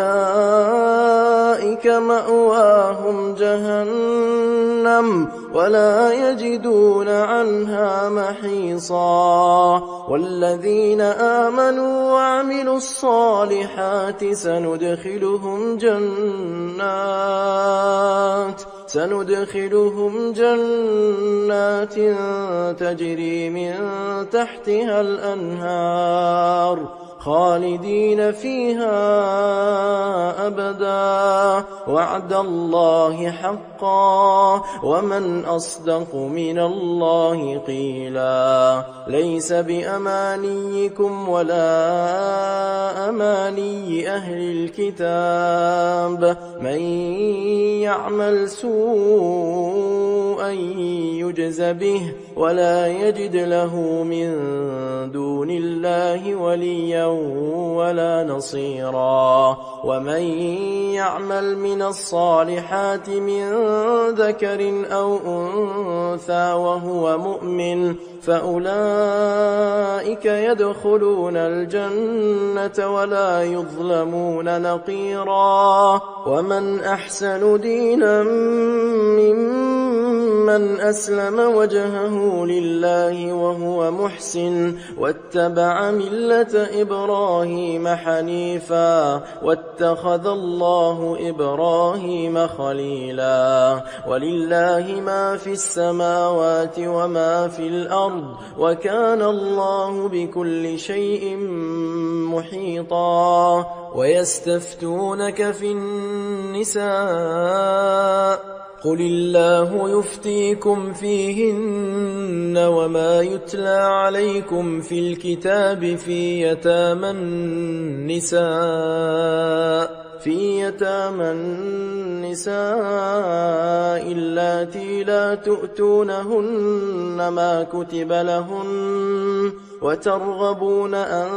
أولئك مأواهم جهنم ولا يجدون عنها محيصا. والذين آمنوا وعملوا الصالحات سندخلهم جنات سندخلهم جنات تجري من تحتها الأنهار خالدين فيها أبدا وعد الله حقا ومن أصدق من الله قيلا. ليس بأمانيكم ولا أماني أهل الكتاب من يعمل سوءا يجز به ولا يجد له من دون الله وليا ولا نصيرا. ومن يعمل من الصالحات من ذكر أو أنثى وهو مؤمن فأولئك يدخلون الجنة ولا يظلمون نقيرا. ومن أحسن دينا ممن أسلم وجهه لله وهو محسن واتبع ملة إبراهيم حنيفا واتخذ الله إبراهيم خليلا. ولله ما في السماوات وما في الأرض وكان الله بكل شيء محيطا. ويستفتونك في النساء قل الله يفتيكم فيهن وما يتلى عليكم في الكتاب في يتامى النساء في يتامى النساء اللاتي لا تؤتونهن ما كتب لهن وترغبون أن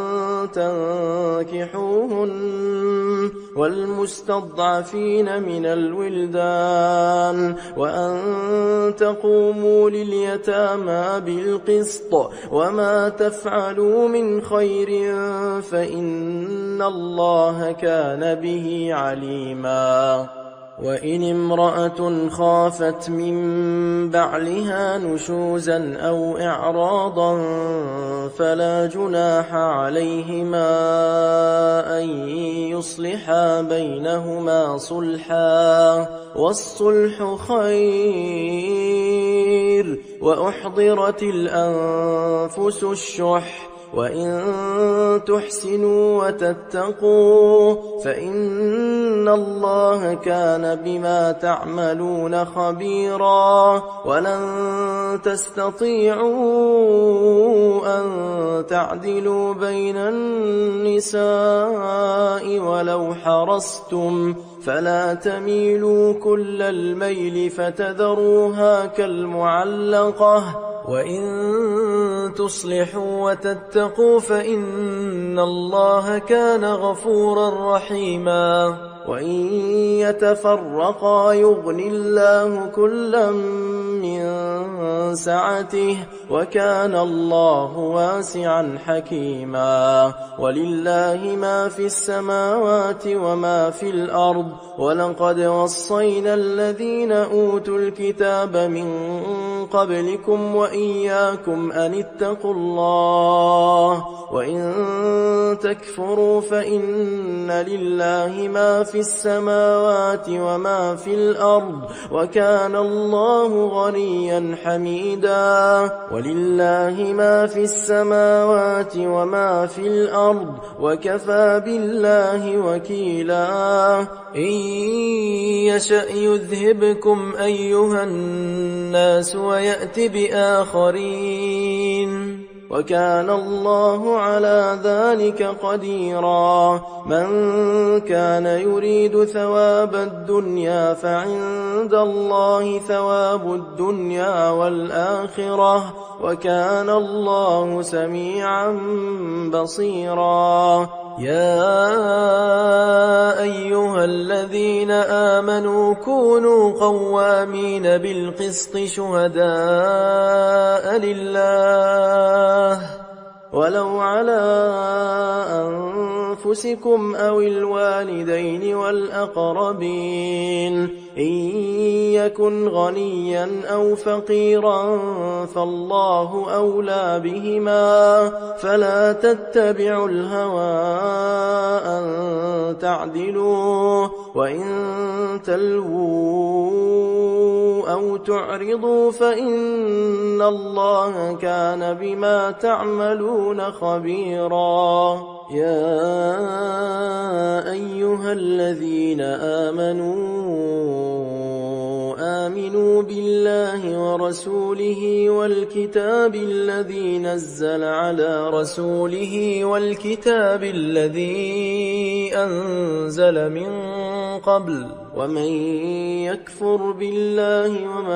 تنكحوهن والمستضعفين من الولدان وأن تقوموا لليتامى بالقسط وما تفعلوا من خير فإن الله كان به عليما. وإن امرأة خافت من بعلها نشوزا أو إعراضا فلا جناح عليهما أن يصلحا بينهما صلحا والصلح خير. وأحضرت الأنفس الشح وإن تحسنوا وتتقوا فإن الله كان بما تعملون خبيرا ولن تستطيعوا أن تعدلوا بين النساء ولو حرصتم فلا تميلوا كل الميل فتذروها كالمعلقة وإن تصلحوا وتتقوا فإن الله كان غفورا رحيما وإن يتفرقا يغن الله كلا من سعته وكان الله واسعا حكيما ولله ما في السماوات وما في الأرض ولقد وصينا الذين أوتوا الكتاب من قبلكم وإياكم أن اتقوا الله وإن تكفروا فإن لله ما في السماوات وما في الأرض وكان الله غنيا حميدا ولله ما في السماوات وما في الأرض وكفى بالله وكيلا إن يشأ يذهبكم أيها الناس ويأت بآخرين وكان الله على ذلك قديرا من كان يريد ثواب الدنيا فعند الله ثواب الدنيا والآخرة وكان الله سميعا بصيرا يا أيها الذين آمنوا كونوا قوامين بالقسط شهداء لله ولو على أنفسكم أو الوالدين والأقربين إن يكن غنيا أو فقيرا فالله أولى بهما فلا تتبعوا الهوى أن تعدلوا وإن تلووا أو تعرضوا فإن الله كان بما تعملون خبيرا يا أيها الذين آمنوا آمنوا بالله ورسوله والكتاب الذي نزل على رسوله والكتاب الذي أنزل من قبل ومن يكفر بالله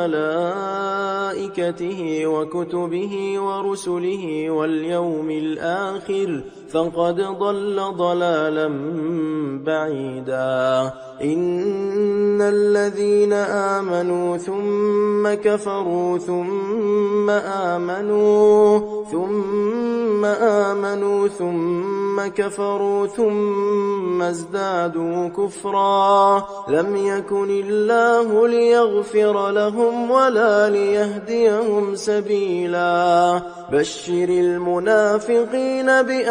وملائكته وكتبه ورسله واليوم الآخر فقد ضل ضلالا بعيدا إن الذين آمنوا ثم كفروا ثم آمنوا ثم آمنوا ثم كفروا ثم ازدادوا كفرا لم يكن الله ليغفر لهم ولا ليهديهم سبيلا بشر المنافقين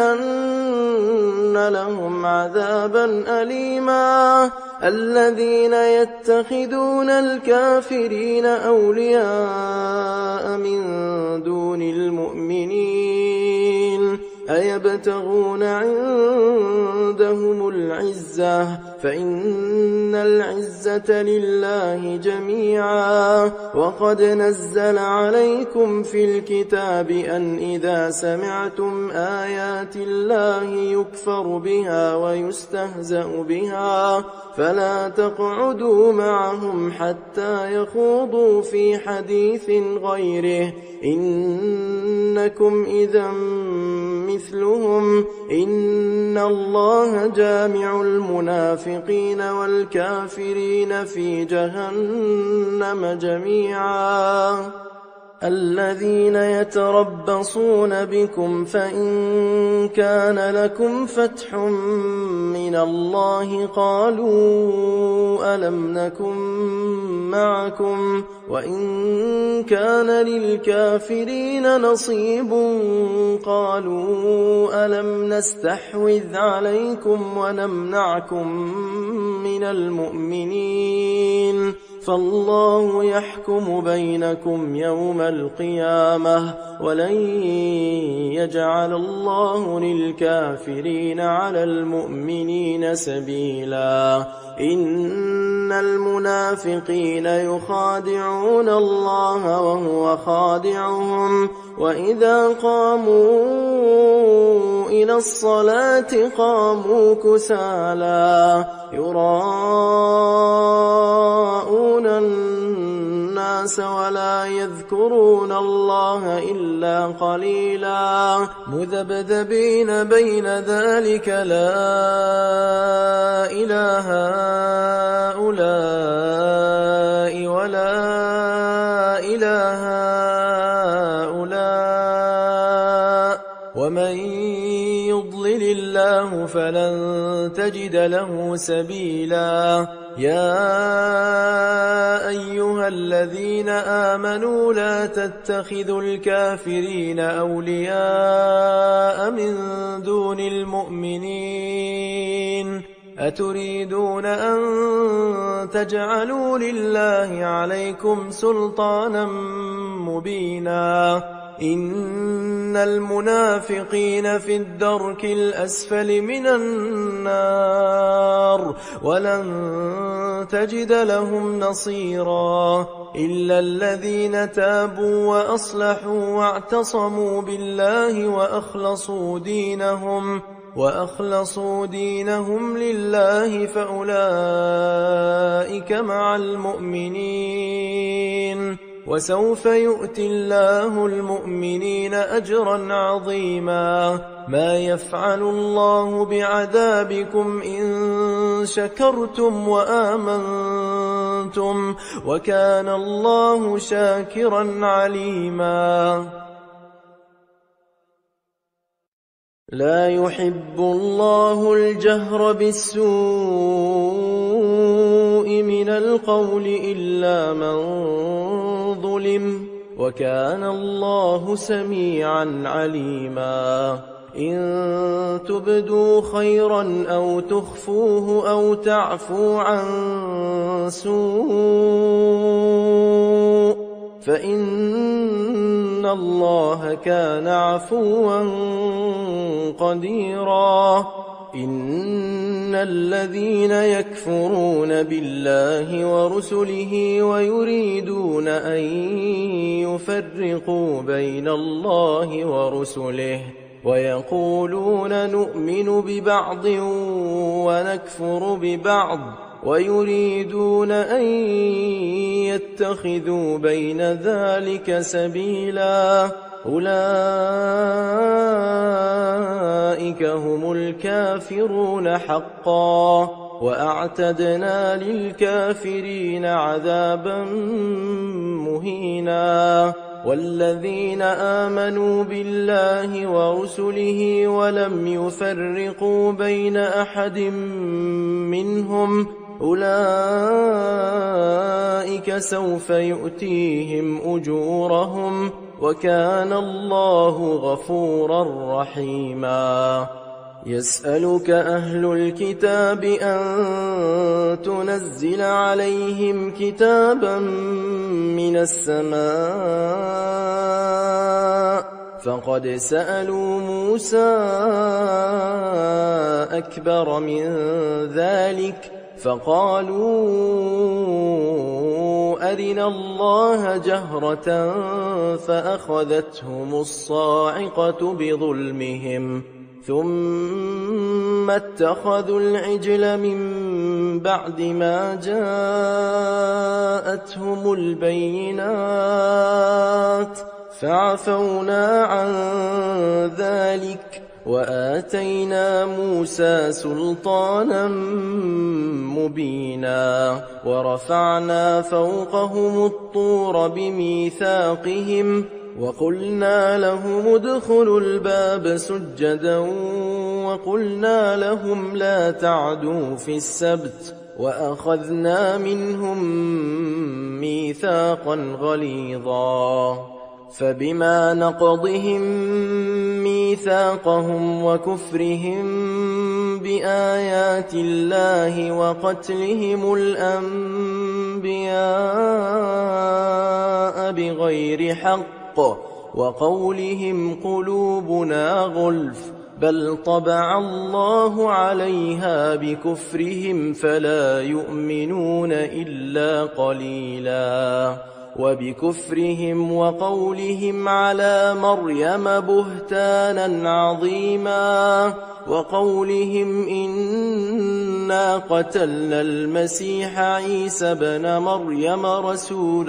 بأن لهم عذابا أليما الذين يتخذون الكافرين أولياء من دون المؤمنين أيبتغون عندهم العزة فإن العزة لله جميعا وقد نزل عليكم في الكتاب أن إذا سمعتم آيات الله يكفر بها ويستهزأ بها فلا تقعدوا معهم حتى يخوضوا في حديث غيره إنكم إذا مثلهم إن الله جامع المنافقين والكافرين في جهنم جميعا الذين يتربصون بكم فإن كان لكم فتح من الله قالوا ألم نكن معكم وإن كان للكافرين نصيب قالوا ألم نستحوذ عليكم ونمنعكم من المؤمنين فالله يحكم بينكم يوم القيامة ولن يجعل الله للكافرين على المؤمنين سبيلا إن المنافقين يخادعون الله وهو خادعهم وإذا قاموا إلى الصلاة قاموا كسالى يراءون الناس ولا يذكرون الله إلا قليلا مذبذبين بين ذلك لا إله هؤلاء ولا إله هؤلاء ومن يضلل الله فلن تجد له سبيلا يا أيها الذين آمنوا لا تتخذوا الكافرين أولياء من دون المؤمنين أتريدون أن تجعلوا لله عليكم سلطانا مبينا إن المنافقين في الدرك الأسفل من النار ولن تجد لهم نصيرا إلا الذين تابوا وأصلحوا واعتصموا بالله وأخلصوا دينهم وأخلصوا دينهم لله فأولئك مع المؤمنين وسوف يؤتي الله المؤمنين أجرا عظيما ما يفعل الله بعذابكم إن شكرتم وآمنتم وكان الله شاكرا عليما لا يحب الله الجهر بالسوء من القول إلا من ظلم وكان الله سميعا عليما إن تبدوا خيرا أو تخفوه أو تعفو عن سوء فإن الله كان عفوا قديرا إن الذين يكفرون بالله ورسله ويريدون أن يفرقوا بين الله ورسله ويقولون نؤمن ببعض ونكفر ببعض ويريدون أن يتخذوا بين ذلك سبيلا أولئك هم الكافرون حقا وأعتدنا للكافرين عذابا مهينا والذين آمنوا بالله ورسله ولم يفرقوا بين أحد منهم أولئك سوف يؤتيهم أجورهم وكان الله غفورا رحيما يسألك أهل الكتاب أن تنزل عليهم كتابا من السماء فقد سألوا موسى أكبر من ذلك فقالوا أرنا الله جهرة فأخذتهم الصاعقة بظلمهم ثم اتخذوا العجل من بعد ما جاءتهم البينات فعفونا عن ذلك وآتينا موسى سلطانا مبينا ورفعنا فوقهم الطور بميثاقهم وقلنا لهم ادخلوا الباب سجدا وقلنا لهم لا تعدوا في السبت وأخذنا منهم ميثاقا غليظا فبما نقضهم ميثاقهم وكفرهم بآيات الله وقتلهم الأنبياء بغير حق وقولهم قلوبنا غلف بل طبع الله عليها بكفرهم فلا يؤمنون إلا قليلا وبكفرهم وقولهم على مريم بهتانا عظيما وقولهم إنا قتلنا المسيح عيسى بن مريم رسول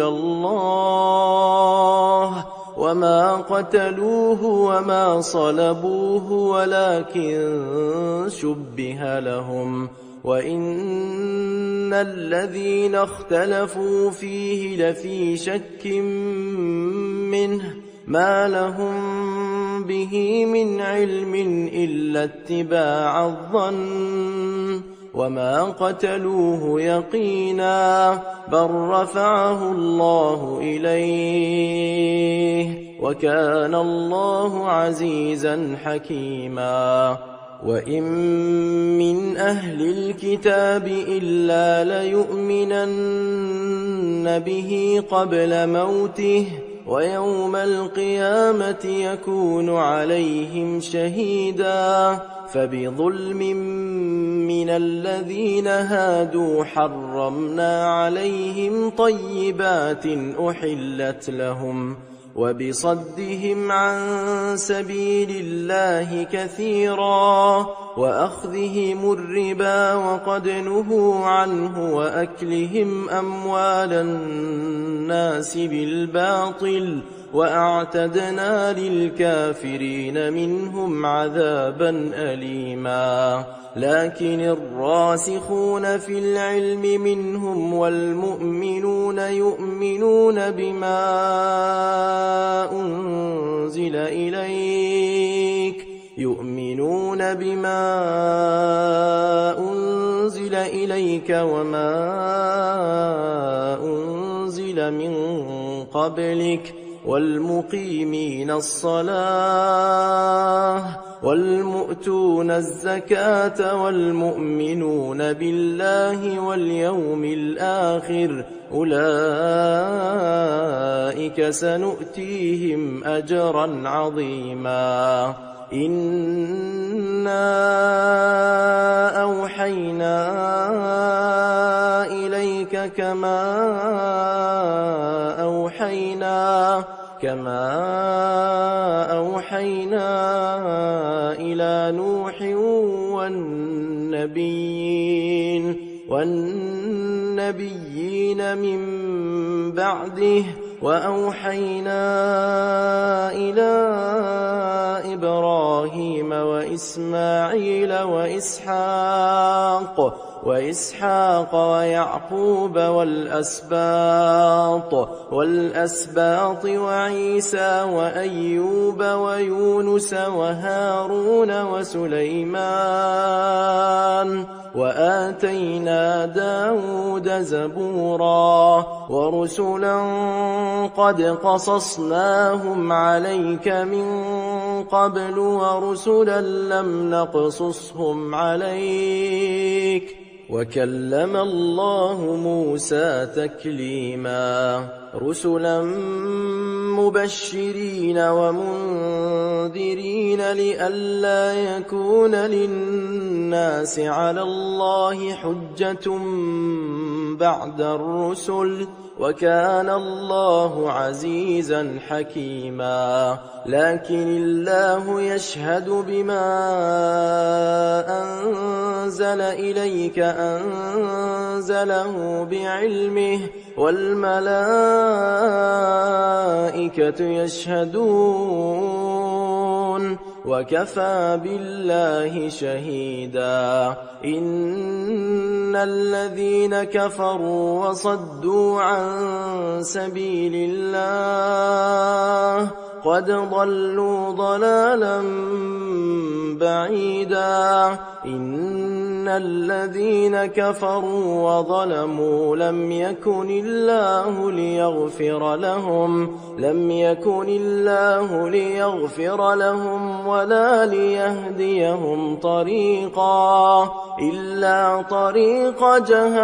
الله وما قتلوه وما صلبوه ولكن شبه لهم وإن الذين اختلفوا فيه لفي شك منه ما لهم به من علم إلا اتباع الظن وما قتلوه يقينا بل رفعه الله إليه وكان الله عزيزا حكيما وإن من أهل الكتاب إلا ليؤمنن به قبل موته ويوم القيامة يكون عليهم شهيدا فبظلم من الذين هادوا حرمنا عليهم طيبات أحلت لهم وبصدهم عن سبيل الله كثيرا وأخذهم الربا وقد نهوا عنه وأكلهم أموال الناس بالباطل وأعتدنا للكافرين منهم عذابا أليما لكن الراسخون في العلم منهم والمؤمنون يؤمنون بما أنزل إليك يؤمنون بما أنزل إليك وما أنزل من قبلك والمقيمين الصلاة والمؤتون الزكاة والمؤمنون بالله واليوم الآخر أولئك سنؤتيهم أجرا عظيما إنا أوحينا إليك كما أوحينا كما أوحينا إلى نوح والنبيين والنبيين من بعده وأوحينا إلى إبراهيم وإسماعيل وإسحاق وإسحاق ويعقوب والأسباط والأسباط وعيسى وأيوب ويونس وهارون وسليمان وآتينا داود زبورا ورسلا قد قصصناهم عليك من قبل ورسلا لم نقصصهم عليك وكلم الله موسى تكليما رسلا مبشرين ومنذرين لئلا يكون للناس على الله حجة بعد الرسل وكان الله عزيزا حكيما لكن الله يشهد بما أنزل إليك أنزله بعلمه والملائكة يشهدون وكفى بالله شهيدا إن الذين كفروا وصدوا عن سبيل الله قد ضلوا ضلالا بعيدا إن الذين كفروا وظلموا لم يكن الله ليغفر لهم لم يكن الله ليغفر لهم ولا ليهديهم طريقا إلا طريق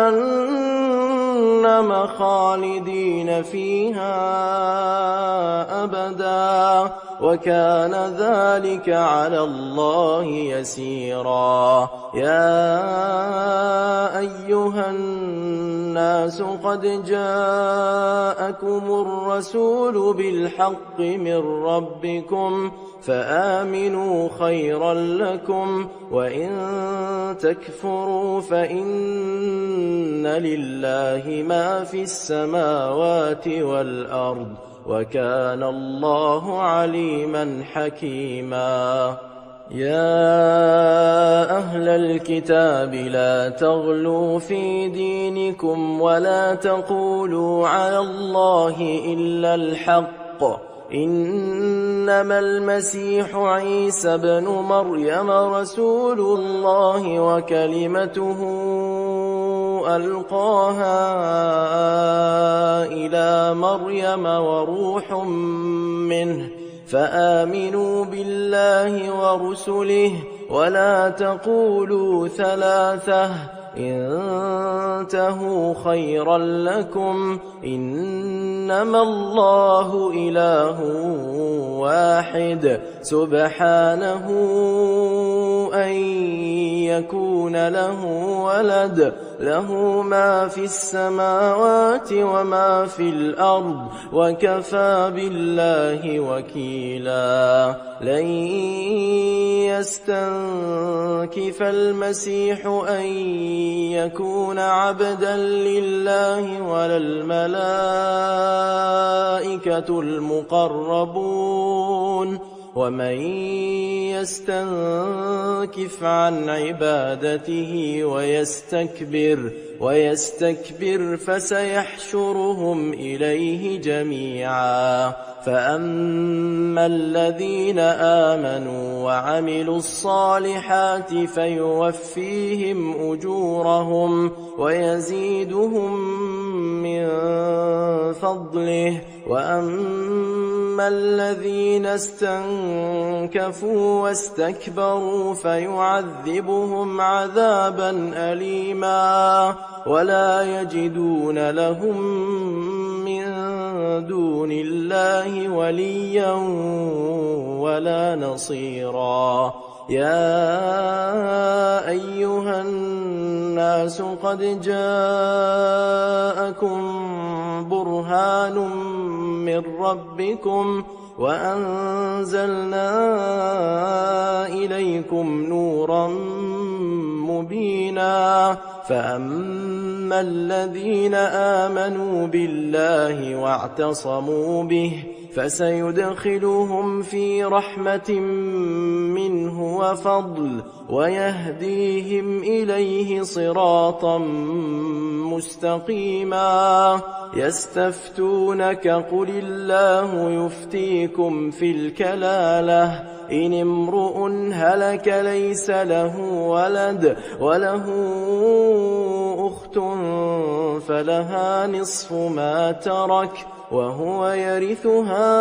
جهنم خالدين فيها أبدا وكان ذلك على الله يسيرا. يا أيها الناس قد جاءكم الرسول بالحق من ربكم فآمنوا خيرا لكم وإن تكفروا فإن لله ما في السماوات والأرض وكان الله عليما حكيما. يا أهل الكتاب لا تغلوا في دينكم ولا تقولوا على الله إلا الحق إنما المسيح عيسى بن مريم رسول الله وكلمته ألقاها إلى مريم وروح منه فآمنوا بالله ورسله ولا تقولوا ثلاثة انتهوا خيرا لكم إنما الله إله واحد سبحانه أن يكون له ولد له ما في السماوات وما في الأرض وكفى بالله وكيلا. لن يستنكف المسيح أن يكون عبدا لله ولا الملائكة المقربون ومن يستنكف عن عبادته ويستكبر ويستكبر فسيحشرهم إليه جميعا. فأما الذين آمنوا وعملوا الصالحات فيوفيهم أجورهم ويزيدهم من فضله وأما الذين استنكفوا واستكبروا فيعذبهم عذابا أليما ولا يجدون لهم من دون الله وليا ولا نصيرا. يا أيها الناس قد جاءكم برهان من ربكم وأنزلنا إليكم نورا مبينا. فأما الذين آمنوا بالله واعتصموا به فسيدخلهم في رحمة منه وفضل ويهديهم إليه صراطا مستقيما. يستفتونك قل الله يفتيكم في الكلالة إن امرؤ هلك ليس له ولد وله أخت فلها نصف ما ترك وهو يرثها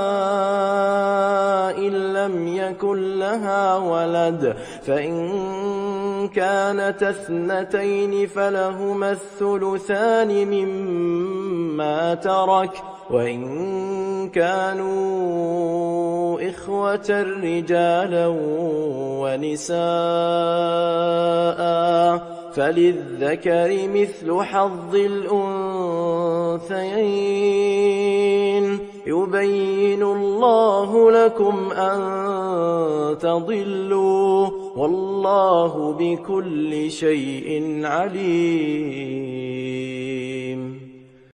إن لم يكن لها ولد فإن كانت اثنتين فلهما الثلثان مما ترك وإن كانوا إخوة رجالا ونساء فللذكر مثل حظ الأنثيين يبين الله لكم أن تضلوا والله بكل شيء عليم.